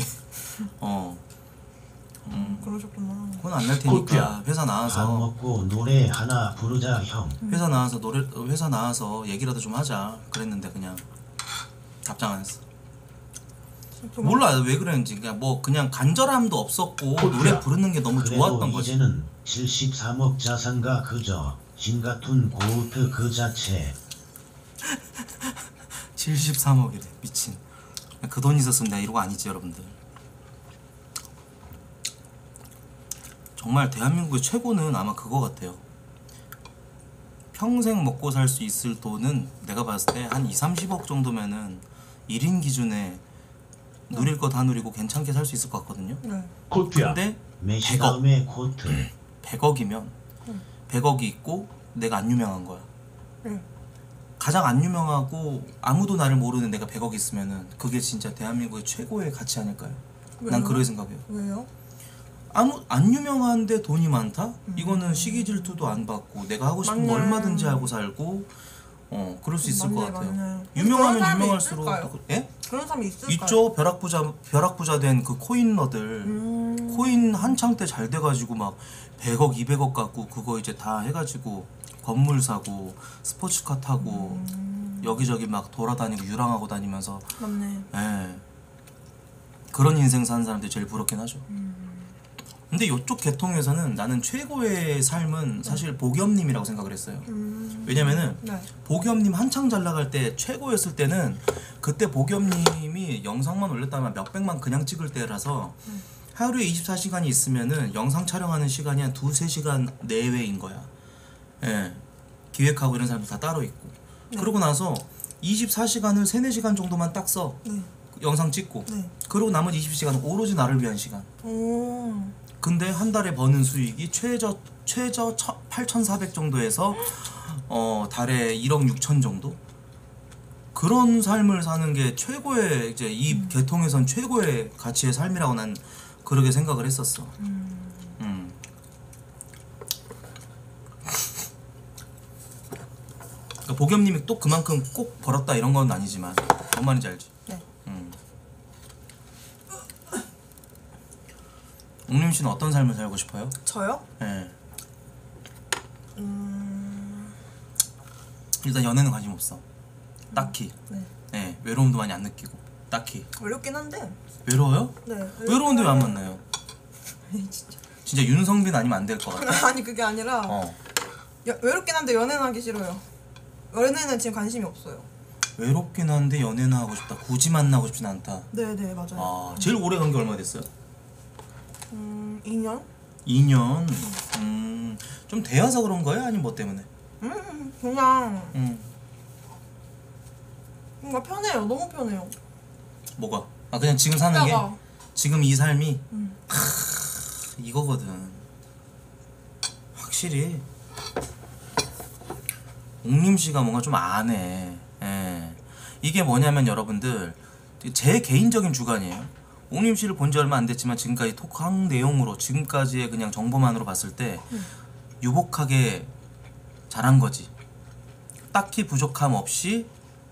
그러셨구나. 혼 안 날 테니까 코트야. 회사 밥 나와서 먹고 노래 하나 부르자 형. 회사 나와서 얘기라도 좀 하자 그랬는데 그냥 답장 안 했어. 몰라 왜 그랬는지 그냥 뭐 그냥 간절함도 없었고 노래 부르는 게 너무 그래도 좋았던 거지. 이제는 73억 자산가 그저 신같은 고우트 그 자체. 73억이래 미친. 그 돈 있었으면 내가 이러고 아니지 여러분들. 정말 대한민국의 최고는 아마 그거 같아요. 평생 먹고 살 수 있을 돈은 내가 봤을 때 한 2~30억 정도면은 1인 기준에 누릴 거 다 누리고 괜찮게 살 수 있을 것 같거든요. 네. 코트야. 근데 메시 100억. 다음에 코트. 100억이면 100억이 있고 내가 안 유명한 거야. 네. 가장 안 유명하고 아무도 나를 모르는 내가 100억 있으면은 그게 진짜 대한민국의 최고의 가치 아닐까요? 난 왜요? 그렇게 생각해요. 왜요? 안 유명한데 돈이 많다? 이거는 시기 질투도 안 받고 내가 하고 싶은 거 맞네. 얼마든지 하고 살고 그럴 수 있을 것 같아요. 맞네. 유명하면 그런 사람이 유명할수록 있을까요? 또 예? 그런 사람이 있을까요? 있죠. 벼락부자 된 그 코인러들 코인 한창 때 잘 돼가지고 막 100억 200억 갖고 그거 이제 다 해가지고 건물 사고 스포츠카 타고 여기저기 막 돌아다니고 유랑하고 다니면서 맞네. 예. 그런 인생 사는 사람들이 제일 부럽긴 하죠. 근데 이쪽 계통에서는 나는 최고의 삶은 사실 보겸님이라고 생각을 했어요. 왜냐면은 네. 보겸님 한창 잘 나갈 때 최고였을 때는 그때 보겸님이 영상만 올렸다면 몇백만 그냥 찍을 때라서 하루에 24시간이 있으면은 영상 촬영하는 시간이 한 2~3시간 내외인 거야. 예. 기획하고 이런 사람들 다 따로 있고. 그러고 나서 24시간을 3~4시간 정도만 딱 써. 네. 영상 찍고. 네. 그리고 나머지 20시간은 오로지 나를 위한 시간. 오. 근데 한 달에 버는 수익이 최저 8,400 정도에서 달에 1억 6천 정도? 그런 삶을 사는 게 최고의 이제 이 계통에선 최고의 가치의 삶이라고 난 그렇게 생각을 했었어. 그러니까 보겸님이 또 그만큼 꼭 벌었다 이런 건 아니지만 뭔 말인지 알지? 네. 옥님 씨는 어떤 삶을 살고 싶어요? 저요? 예. 일단 연애는 관심 없어. 딱히. 네. 예, 외로움도 많이 안 느끼고. 딱히. 어렵긴 한데. 외로워요? 네. 외로운데 왜 안 만나요? 진짜. 진짜 윤성빈 아니면 안 될 것 같아. 아니 그게 아니라 외롭긴 한데 연애는 하기 싫어요. 연애는 지금 관심이 없어요. 외롭긴 한데 연애는 하고 싶다. 굳이 만나고 싶진 않다. 네네 맞아요. 아, 제일 오래 간 게 얼마 됐어요? 2년? 2년. 좀 되어서 그런 거예요? 아니면 뭐 때문에? 그냥 뭔가 편해요. 너무 편해요. 뭐가? 아, 그냥 지금 사는 게? 진짜가. 지금 이 삶이? 이거거든. 확실히 옥님 씨가 뭔가 좀 아네. 예. 이게 뭐냐면 여러분들, 제 개인적인 주관이에요. 옥님 씨를 본 지 얼마 안 됐지만 지금까지 토크한 내용으로, 지금까지의 그냥 정보만으로 봤을 때 유복하게 잘한 거지. 딱히 부족함 없이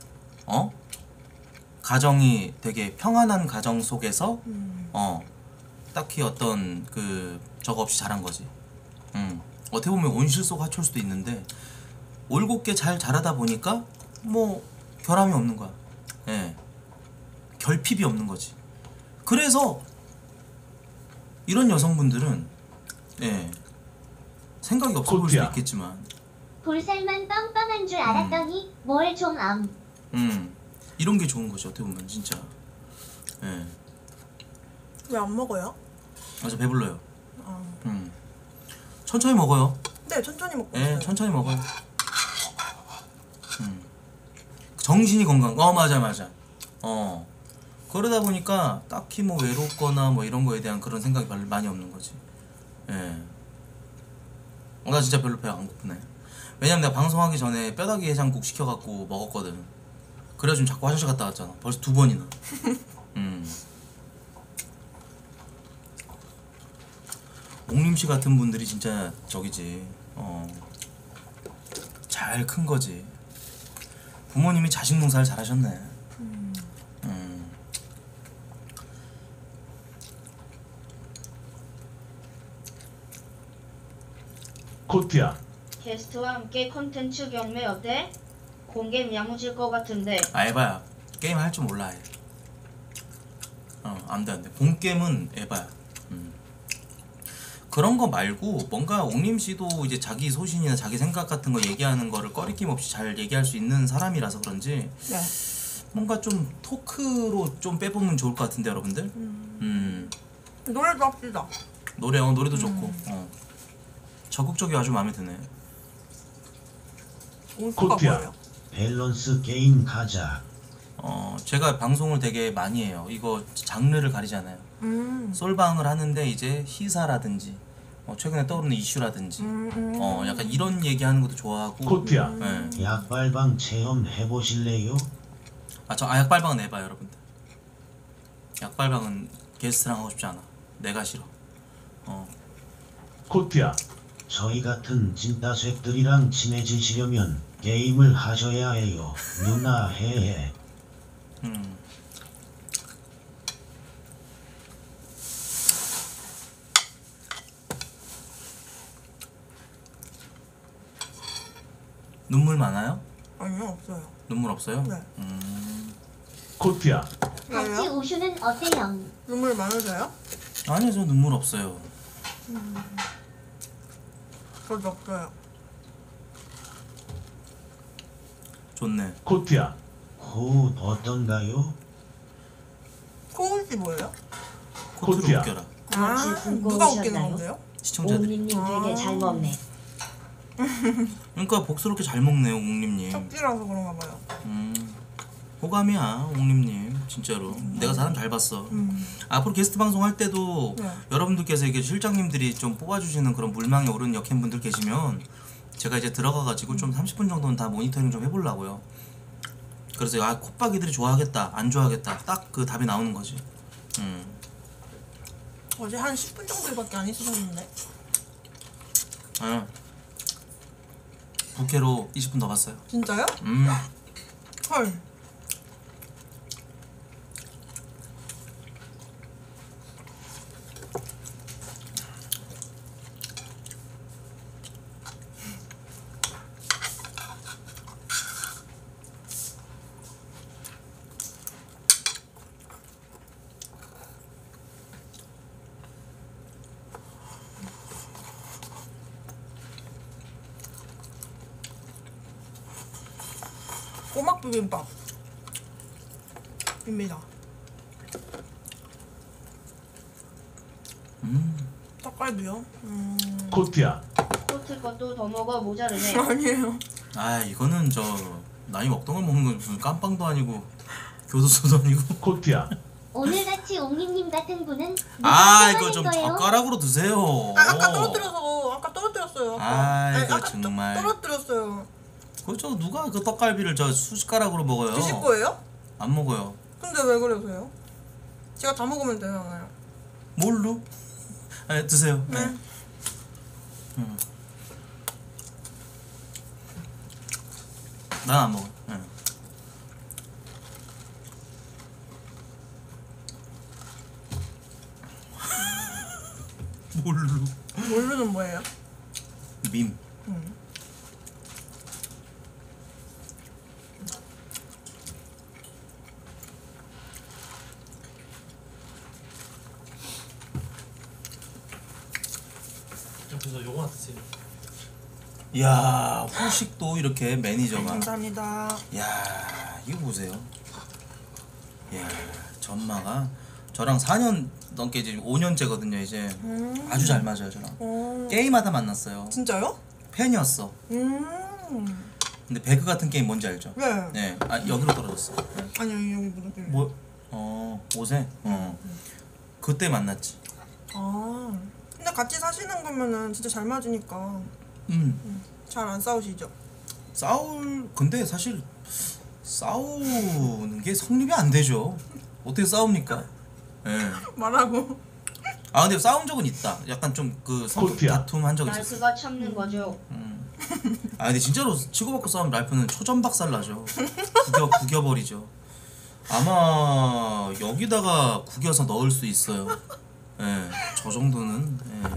가정이 되게 평안한 가정 속에서 딱히 어떤 그 저거 없이 자란 거지. 어떻게 보면 온실 속 화초일 수도 있는데 올곧게 잘 자라다 보니까 뭐 결함이 없는 거야. 예. 결핍이 없는 거지. 그래서 이런 여성분들은 생각이 없어 보일 수도 있겠지만 볼살만 빵빵한 줄 알았더니 뭘 좀 암. 이런 게 좋은 거지 어떻게 보면 진짜. 예. 왜 안 먹어요? 저 배불러요. 천천히 먹어요. 네 천천히 먹고 예, 있어요. 천천히 먹어요. 정신이 건강. 맞아. 그러다 보니까 딱히 뭐 외롭거나 뭐 이런 거에 대한 그런 생각이 별로 많이 없는 거지. 예. 나 진짜 별로 배 안 고프네. 왜냐면 내가 방송하기 전에 뼈다귀 해장국 시켜갖고 먹었거든. 그래가지고 자꾸 화장실 갔다 왔잖아. 벌써 2번이나. 옥림씨 같은 분들이 진짜 저기지. 잘 큰 거지. 부모님이 자식 농사를 잘하셨네. 코트야. 게스트와 함께 콘텐츠 경매 어때? 공개 야무질 것 같은데. 에바야. 게임 할 줄 몰라. 안돼. 본게임은 에바야. 그런 거 말고 뭔가 옥림 씨도 이제 자기 소신이나 자기 생각 같은 거 얘기하는 거를 꺼리낌 없이 잘 얘기할 수 있는 사람이라서 그런지 네. 뭔가 좀 토크로 좀 빼보면 좋을 것 같은데 여러분들. 노래도 합시다. 노래도 좋고. 적극적이 아주 마음에 드네. 온수가 코트야. 뭐예요? 밸런스 게임 가자. 제가 방송을 되게 많이 해요. 이거 장르를 가리잖아요. 솔방을 하는데 이제 희사라든지 최근에 떠오르는 이슈라든지 약간 이런 얘기하는 것도 좋아하고. 코트야. 네. 약발방 체험 해보실래요? 저 약발방은 해봐요 여러분들. 약발방은 게스트랑 하고 싶지 않아. 내가 싫어. 코트야. 저희 같은 진따쇠들이랑 친해지시려면 게임을 하셔야 해요. 누나 해해. 눈물 많아요? 아니요 없어요. 눈물 없어요? 네. 코트야. 같이 왜요? 우슈는 어때요? 눈물 많으세요? 아니요, 저 눈물 없어요. 저도 없어요. 좋네. 코트야. 호흡 어떤가요? 코웃이 뭐예요? 코트로 코트야. 웃겨라. 누가 웃기는 건데요? 시청자들이. 옥님님 되게 잘 먹네. 그러니까 복스럽게 잘 먹네요, 옥님님. 척지라서 그런가 봐요. 호감이야, 옥님님. 진짜로. 내가 사람 잘 봤어. 앞으로 게스트 방송 할 때도 네. 여러분들께서 이게 실장님들이 좀 뽑아주시는 그런 물망에 오른 역행분들 계시면 제가 이제 들어가가지고 좀 30분 정도는 다 모니터링 좀 해보려고요. 그래서 콧박이들이 좋아하겠다, 안 좋아하겠다, 딱 그 답이 나오는 거지. 어제 한 10분 정도밖에 안 있으셨는데. 부캐로 20분 더 봤어요. 진짜요? 헐. 꼬막 비빔밥 입니다. 떡갈비요? 코트야. 코트 것도 더 먹어 모자르네. 아니에요. 아 이거는 저 나이 먹던 걸 먹는 건 무슨 깜빵도 아니고 교도소도 아니고. 코트야. 오늘같이 옹님님 같은 분은 누가 아 이거 떠날 좀 거예요? 젓가락으로 드세요. 아까 떨어뜨렸어요. 아, 이거 아까 정말. 떨어뜨렸어요. 그저 누가 그 떡갈비를 저 수숟가락으로 먹어요? 드실 거예요? 안 먹어요. 근데 왜 그러세요? 제가 다 먹으면 되잖아요. 뭘로? 아 드세요. 네. 네. 난 안 먹어. 네. 뭘로? 뭘로는 뭐예요? 밈. 옆에서 요거 드세요. 이야 후식도 이렇게 매니저가. 감사합니다. 야 이거 보세요. 야 전마가 저랑 4년 넘게 이제 5년째거든요 이제. 아주 잘 맞아요 저랑. 게임하다 만났어요. 진짜요? 팬이었어. 근데 배그 같은 게임 뭔지 알죠? 네. 네. 아 여기로 떨어졌어. 네. 아니요 여기 무슨 뭐? 옷에? 그때 만났지. 아 근데 같이 사시는 거면은 진짜 잘 맞으니까 잘 안 싸우시죠? 근데 사실 싸우는 게 성립이 안 되죠. 어떻게 싸웁니까? 예. 네. 말하고 아 근데 싸운 적은 있다. 약간 좀 그 성격 코트야. 다툼 한 적 있었어. 랄프가 참는 거죠. 아 근데 진짜로 치고받고 싸우면 랄프는 초전박살 나죠. 구겨버리죠. 아마 여기다가 구겨서 넣을 수 있어요. 예, 저 정도는. 예.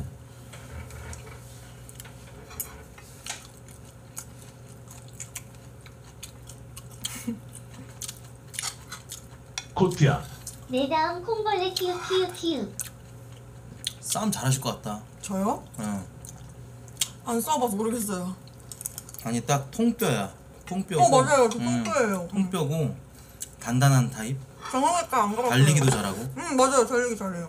코트야. 내 다음 콩벌레 키읔. 싸움 잘하실 것 같다. 저요? 예. 안 싸워봐서 모르겠어요. 아니 딱 통뼈야. 통뼈고. 맞아요. 저 통뼈예요. 통뼈고 단단한 타입. 정형외과 안 가봤어요. 달리기도 잘하고. 맞아요. 달리기 잘해요.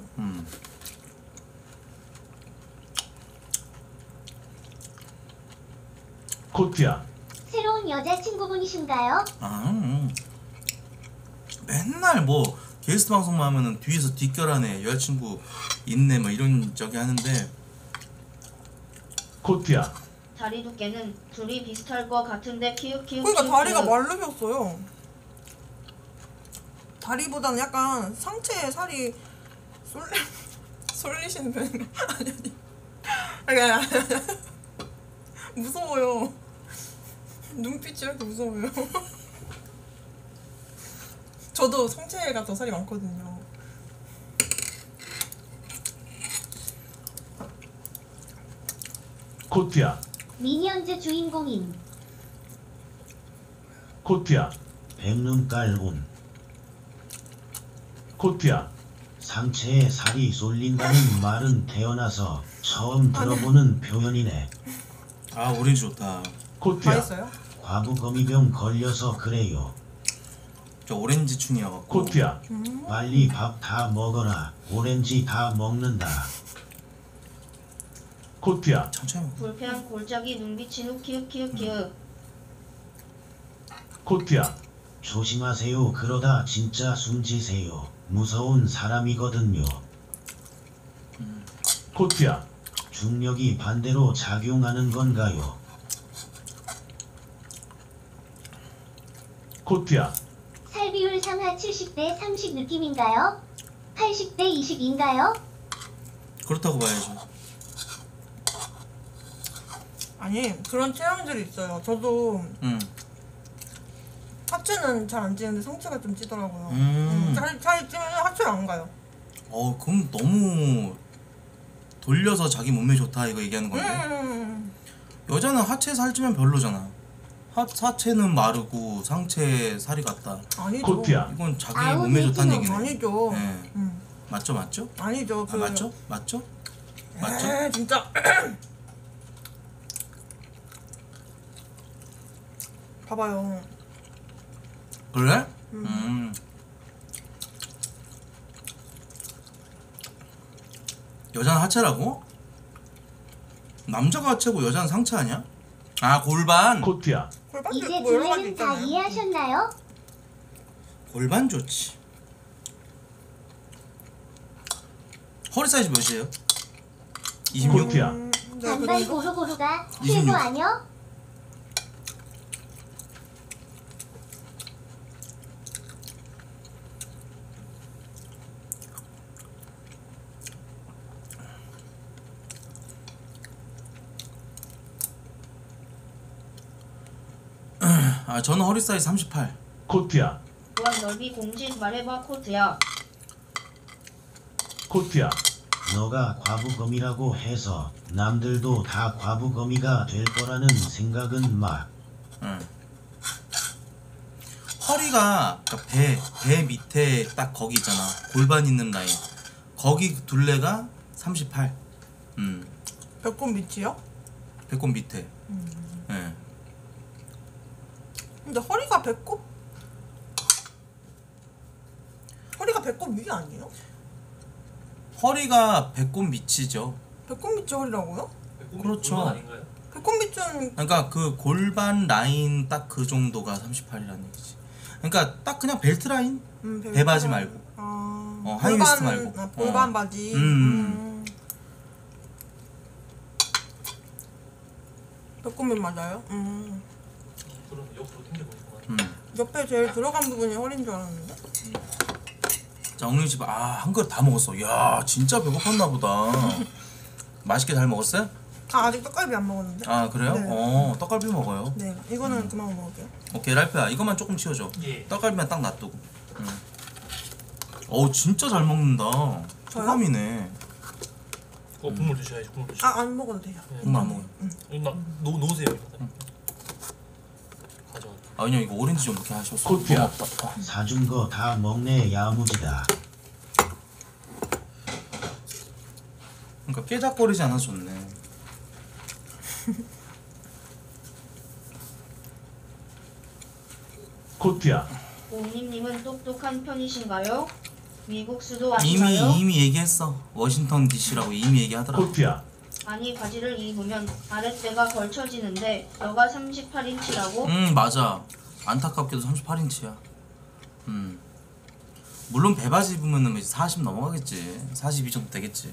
코트야. 새로운 여자친구분이신가요? 맨날 뭐 게스트 방송만 하면은 뒤에서 뒷결하네 여자친구 있네 뭐 이런 저기 하는데. 코트야. 다리 두께는 둘이 비슷할 것 같은데 키읔. 그러니까 다리가 마르셨어요. 다리보다는 약간 상체에 살이 쏠리시는 편인가? 아니. 무서워요. 눈빛이 왜 이렇게 무서워요? 저도 상체가 더 살이 많거든요. 코트야. 미니언즈 주인공임. 코트야. 백눈 깔군. 코트야. 상체에 살이 쏠린다는 말은 태어나서 처음 들어보는 표현이네. 아 오렌지 좋다. 코트야. 맛있어요? 과부거미병 걸려서 그래요. 저 오렌지 춘이어갖고. 코트야. 빨리 밥 다 먹어라. 오렌지 다 먹는다. 코트야. 천천히 먹어. 불편 골짜기 눈비친 후 키읔. 코트야. 조심하세요. 그러다 진짜 숨지세요. 무서운 사람이거든요. 코트야. 중력이 반대로 작용하는 건가요? 코트야. 살비율 상하 70대 30 느낌인가요? 80대 20인가요? 그렇다고 봐야죠. 아니 그런 체형들이 있어요. 저도 하체는 잘 안 찌는데 상체가 좀 찌더라고요. 살 찌면 하체를 안 가요. 그럼 너무 돌려서 자기 몸매 좋다 이거 얘기하는 건데. 여자는 하체 살찌면 별로잖아. 하체는 마르고 상체 살이 같다. 아니죠. 코트야. 이건 자기 아우, 몸매 좋다는 찌는 얘기네. 아니죠. 네. 맞죠? 아니죠. 아, 맞죠? 맞죠? 진짜. 봐봐요. 그래? 여자는 하체라고? 남자가 하체고 여자는 상체 아니야? 아 골반. 코트야. 골반도 이제 있고 여러 가지 둘레는 다 있잖아요. 이해하셨나요? 골반 좋지. 허리 사이즈 몇이에요? 26? 코트야. 네, 그 반반 정도? 고루고루가 26. 최고 아니요? 아 저는 허리 사이즈 38. 코트야. 무한 넓이 공식 말해봐 코트야. 코트야. 너가 과부검이라고 해서 남들도 다 과부검이가 될 거라는 생각은 마. 응. 허리가 그러니까 배 밑에 딱 거기 있잖아. 골반 있는 라인. 거기 둘레가 38. 배꼽 밑이요? 배꼽 밑에. 예. 근데 허리가 배꼽 위 아니에요? 허리가 배꼽 밑이죠. 배꼽 밑이 허리라고요? 그렇죠. 골반 아닌가요? 배꼽 밑은 그러니까 그 골반 라인 딱 그 정도가 38이라는 얘기지. 그러니까 딱 그냥 벨트 라인. 배 바지 말고. 하이웨스트 말고. 골반 바지. 배꼽 밑 맞아요? 그럼 옆으로 당겨보니까 옆에 제일 들어간 부분이 허리인 줄 알았는데. 자 엉리 집 한 그릇 다 먹었어. 야 진짜 배고팠나 보다. 맛있게 잘 먹었어요? 아직 떡갈비 안 먹었는데. 아 그래요? 네. 떡갈비 먹어요. 네, 이거는 그만 먹을게요. 오케이 랄프야 이것만 조금 치워줘. 예. 떡갈비만 딱 놔두고. 어우 진짜 잘 먹는다. 소감이네. 국물 드셔야지 국물 드셔. 안 먹어도 돼요. 정말 안 먹어요. 놓으세요 이거. 가져가. 아 그냥 이거 오렌지 좀 이렇게 하셨어. 코트야. 너무 없다. 사준 거 다 먹네 야무지다. 그러니까 깨작거리지 않아서 좋네. 코트야. 옹님님은 똑똑한 편이신가요? 미국 수도 아닌가요? 이미 얘기했어. 워싱턴 DC라고 이미 얘기하더라. 코트야. 아니 바지를 입으면 아랫배가 걸쳐지는데 너가 38인치라고? 맞아. 안타깝게도 38인치야. 물론 배바지 입으면은 이제 40 넘어가겠지. 42 정도 되겠지.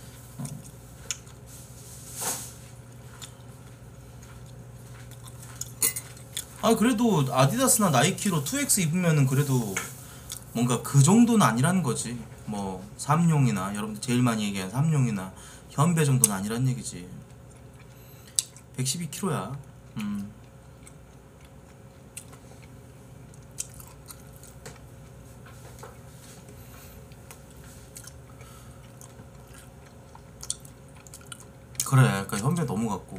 아 그래도 아디다스나 나이키로 2X 입으면은 그래도 뭔가 그 정도는 아니라는 거지. 뭐 삼룡이나 여러분들 제일 많이 얘기하는 삼룡이나 현배 정도는 아니란 얘기지. 112kg야. 그래, 그러니까 현배 너무 같고.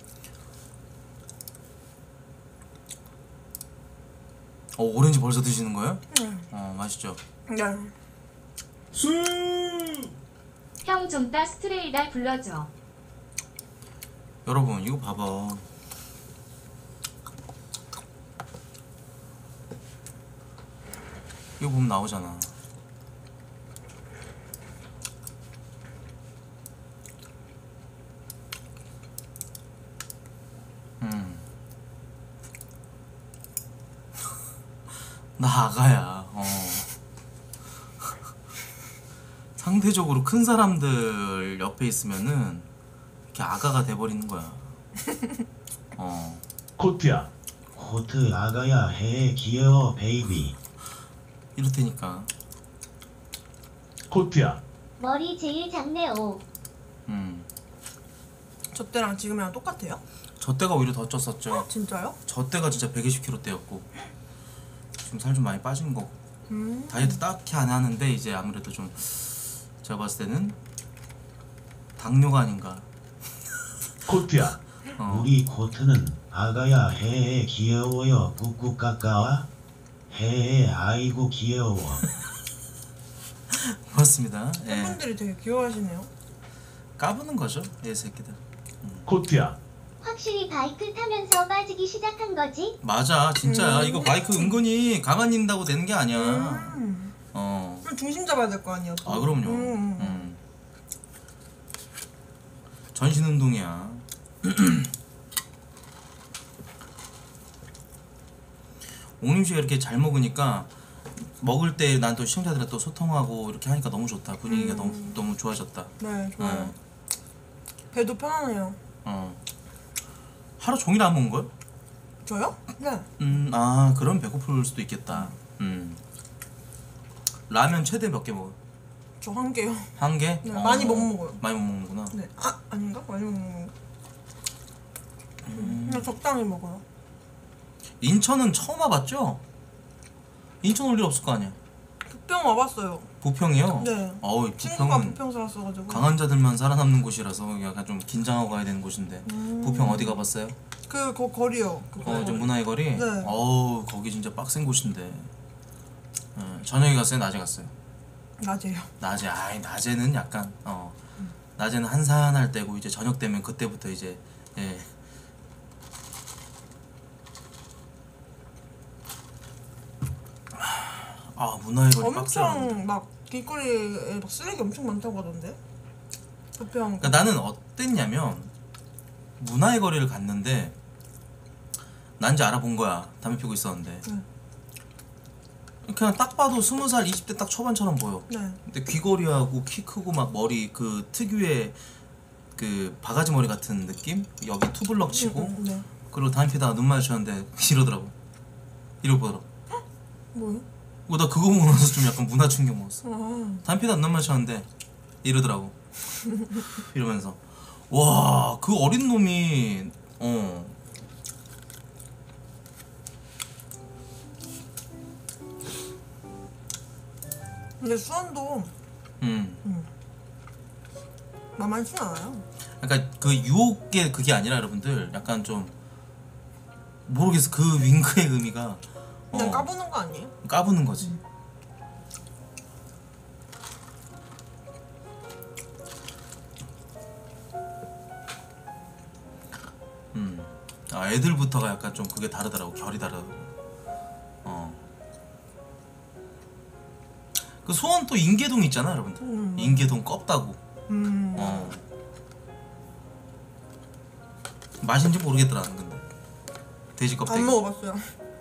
오렌지 벌써 드시는 거예요? 맛있죠? 네. 형 좀 따 스트레이다 불러줘. 여러분 이거 봐봐. 이거 보면 나오잖아. 나 아가야. 상대적으로 큰 사람들 옆에 있으면은 이렇게 아가가 돼버리는 거야. 코트야. 코트 아가야 해 귀여워 베이비. 이렇다니까. 코트야. 머리 제일 작네 오. 저 때랑 지금이랑 똑같아요? 저 때가 오히려 더 쪘었죠. 진짜요? 저 때가 진짜 120kg 대였고 지금 살 좀 많이 빠진 거고. 다이어트 딱히 안 하는데 이제 아무래도 좀 제가 봤을 때는 당뇨가 아닌가. 코트야. 우리 코트는 아가야 해 귀여워요 꾹꾹 깎아와. 해 아이고 귀여워. 고맙습니다. 예. 팬분들이 되게 귀여워하시네요. 까부는 거죠, 얘 새끼들. 코트야. 확실히 바이크 타면서 빠지기 시작한 거지? 맞아 진짜야. 이거 바이크 은근히 가만히 있는다고 되는 게 아니야. 그럼 중심 잡아야 될 거 아니야 또. 아 그럼요. 전신 운동이야. 옹림 씨가 이렇게 잘 먹으니까 먹을 때 난 또 시청자들과 또 소통하고 이렇게 하니까 너무 좋다. 분위기가 너무 좋아졌다. 네 좋아요. 배도 편하네요. 하루 종일 안 먹은 거야? 저요? 네. 아 그럼 배고플 수도 있겠다. 라면 최대 몇 개 먹어? 저 한 개요. 한 개? 네, 많이 못 먹어요. 많이 못 먹는구나. 네. 아 아닌가? 많이 못 먹는 거. 그냥 적당히 먹어요. 인천은 처음 와봤죠? 인천 올 일 없을 거 아니야? 부평 와봤어요. 부평이요? 네. 어우 친구가 부평은 부평 살았어가지고. 강한 자들만 살아남는 곳이라서 약간 좀 긴장하고 가야 되는 곳인데. 부평 어디 가봤어요? 그 거리요. 좀 문화의 거리? 네. 어우 거기 진짜 빡센 곳인데. 저녁에 갔어요? 낮에 갔어요? 낮에요. 낮에 낮에는 약간 낮에는 한산할 때고 이제 저녁 되면 그때부터 이제 예. 아 문화의 거리 빡세. 엄청 막 길거리에 막 쓰레기 엄청 많다고 하던데. 부평. 그러니까 나는 어땠냐면 문화의 거리를 갔는데 난지 알아본 거야. 담배 피우고 있었는데. 그냥 딱 봐도 20살 20대 딱 초반처럼 보여. 네. 근데 귀걸이하고 키 크고 막 머리 그 특유의 그 바가지 머리 같은 느낌? 여기 투블럭 치고 네. 그리고 담배 피다가 눈 마주쳤는데 이러더라고. 이러고 보더라고. 뭐요? 나 그거 보고 나서 좀 약간 문화 충격 먹었어. 담배 피다가 눈 마주쳤는데 이러더라고. 이러면서 와 그 어린 놈이 근데 수원도 만만치 않아요. 약간 그 유혹의 그게 아니라 여러분들 약간 좀 모르겠어 그 윙크의 의미가 그냥 까부는 거 아니에요? 까부는 거지. 아 애들부터가 약간 좀 그게 다르더라고. 결이 다르더라고. 그 소원 또 인계동 있잖아 여러분들. 인계동 껍다구. 맛인지 모르겠더라 근데 돼지 껍데기. 안 먹어봤어요.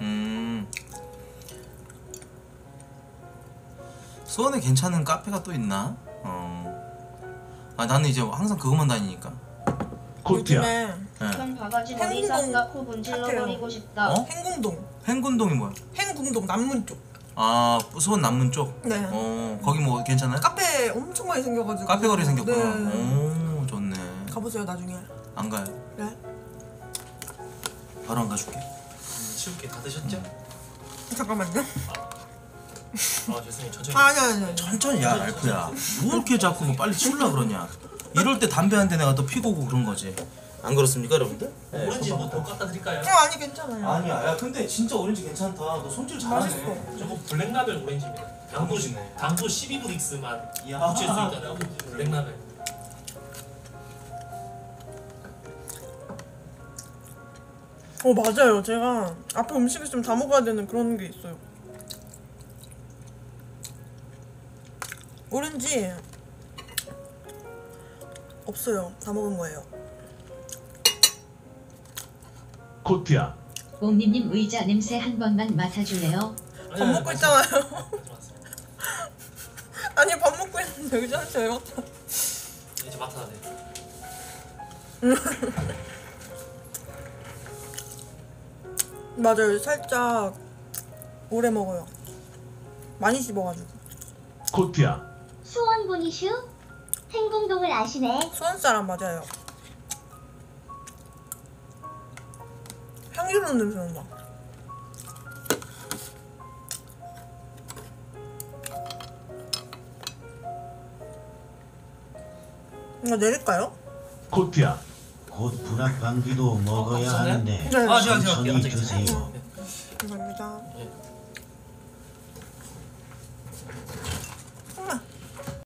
수원에 괜찮은 카페가 또 있나? 아 나는 이제 항상 그것만 다니니까. 코트야. 요즘에 형 바가지 머리 행궁동 싹다 코 문질러버리고 싶다. 행궁동. 행군동이 뭐야? 행궁동 남문 쪽. 아 수원 남문 쪽? 네. 거기 뭐 괜찮아요? 카페 엄청 많이 생겨가지고. 카페 거리 생겼구나. 네. 오 좋네. 가보세요 나중에. 안 가요? 네. 바로 안 가줄게. 치울게 다 드셨죠? 잠깐만요. 아 죄송해요 천천히. 아니. 천천히 야 알프야. 뭐 이렇게 자꾸 뭐 빨리 치우려 그러냐? 이럴 때 담배 한 대 내가 또 피고 오고 그런 거지. 안 그렇습니까 여러분들? 오렌지 뭐 더 갖다 드릴까요? 아니 괜찮아요. 아니야. 야 근데 진짜 오렌지 괜찮다. 너 손질 잘하네. 맛있어. 저거 블랙라벨 오렌지입니다. 당도 멋있네. 당도 12브릭스만 이야. 붙일 수 있잖아요. 블랙라벨. 맞아요. 제가 앞에 음식 있으면 다 먹어야 되는 그런 게 있어요. 오렌지 없어요. 다 먹은 거예요. 코트야. 옹님님 의자 냄새 한 번만 맡아줄래요? 밥 먹고 있잖아요. 아니 밥 먹고 있는데 의자한테 왜 맡아? 이제 맡아야 돼. 맞아요. 살짝 오래 먹어요. 많이 씹어가지고. 코트야. 수원 분이슈? 행궁동을 아시네. 수원 사람 맞아요. 향기로운 냄새 난다. 이거 내릴까요? 코트야. 곧 불합방귀도 먹어야 없었나요? 하는데 네. 아 제가 천천히 앉아 드세요. 계세요. 감사합니다.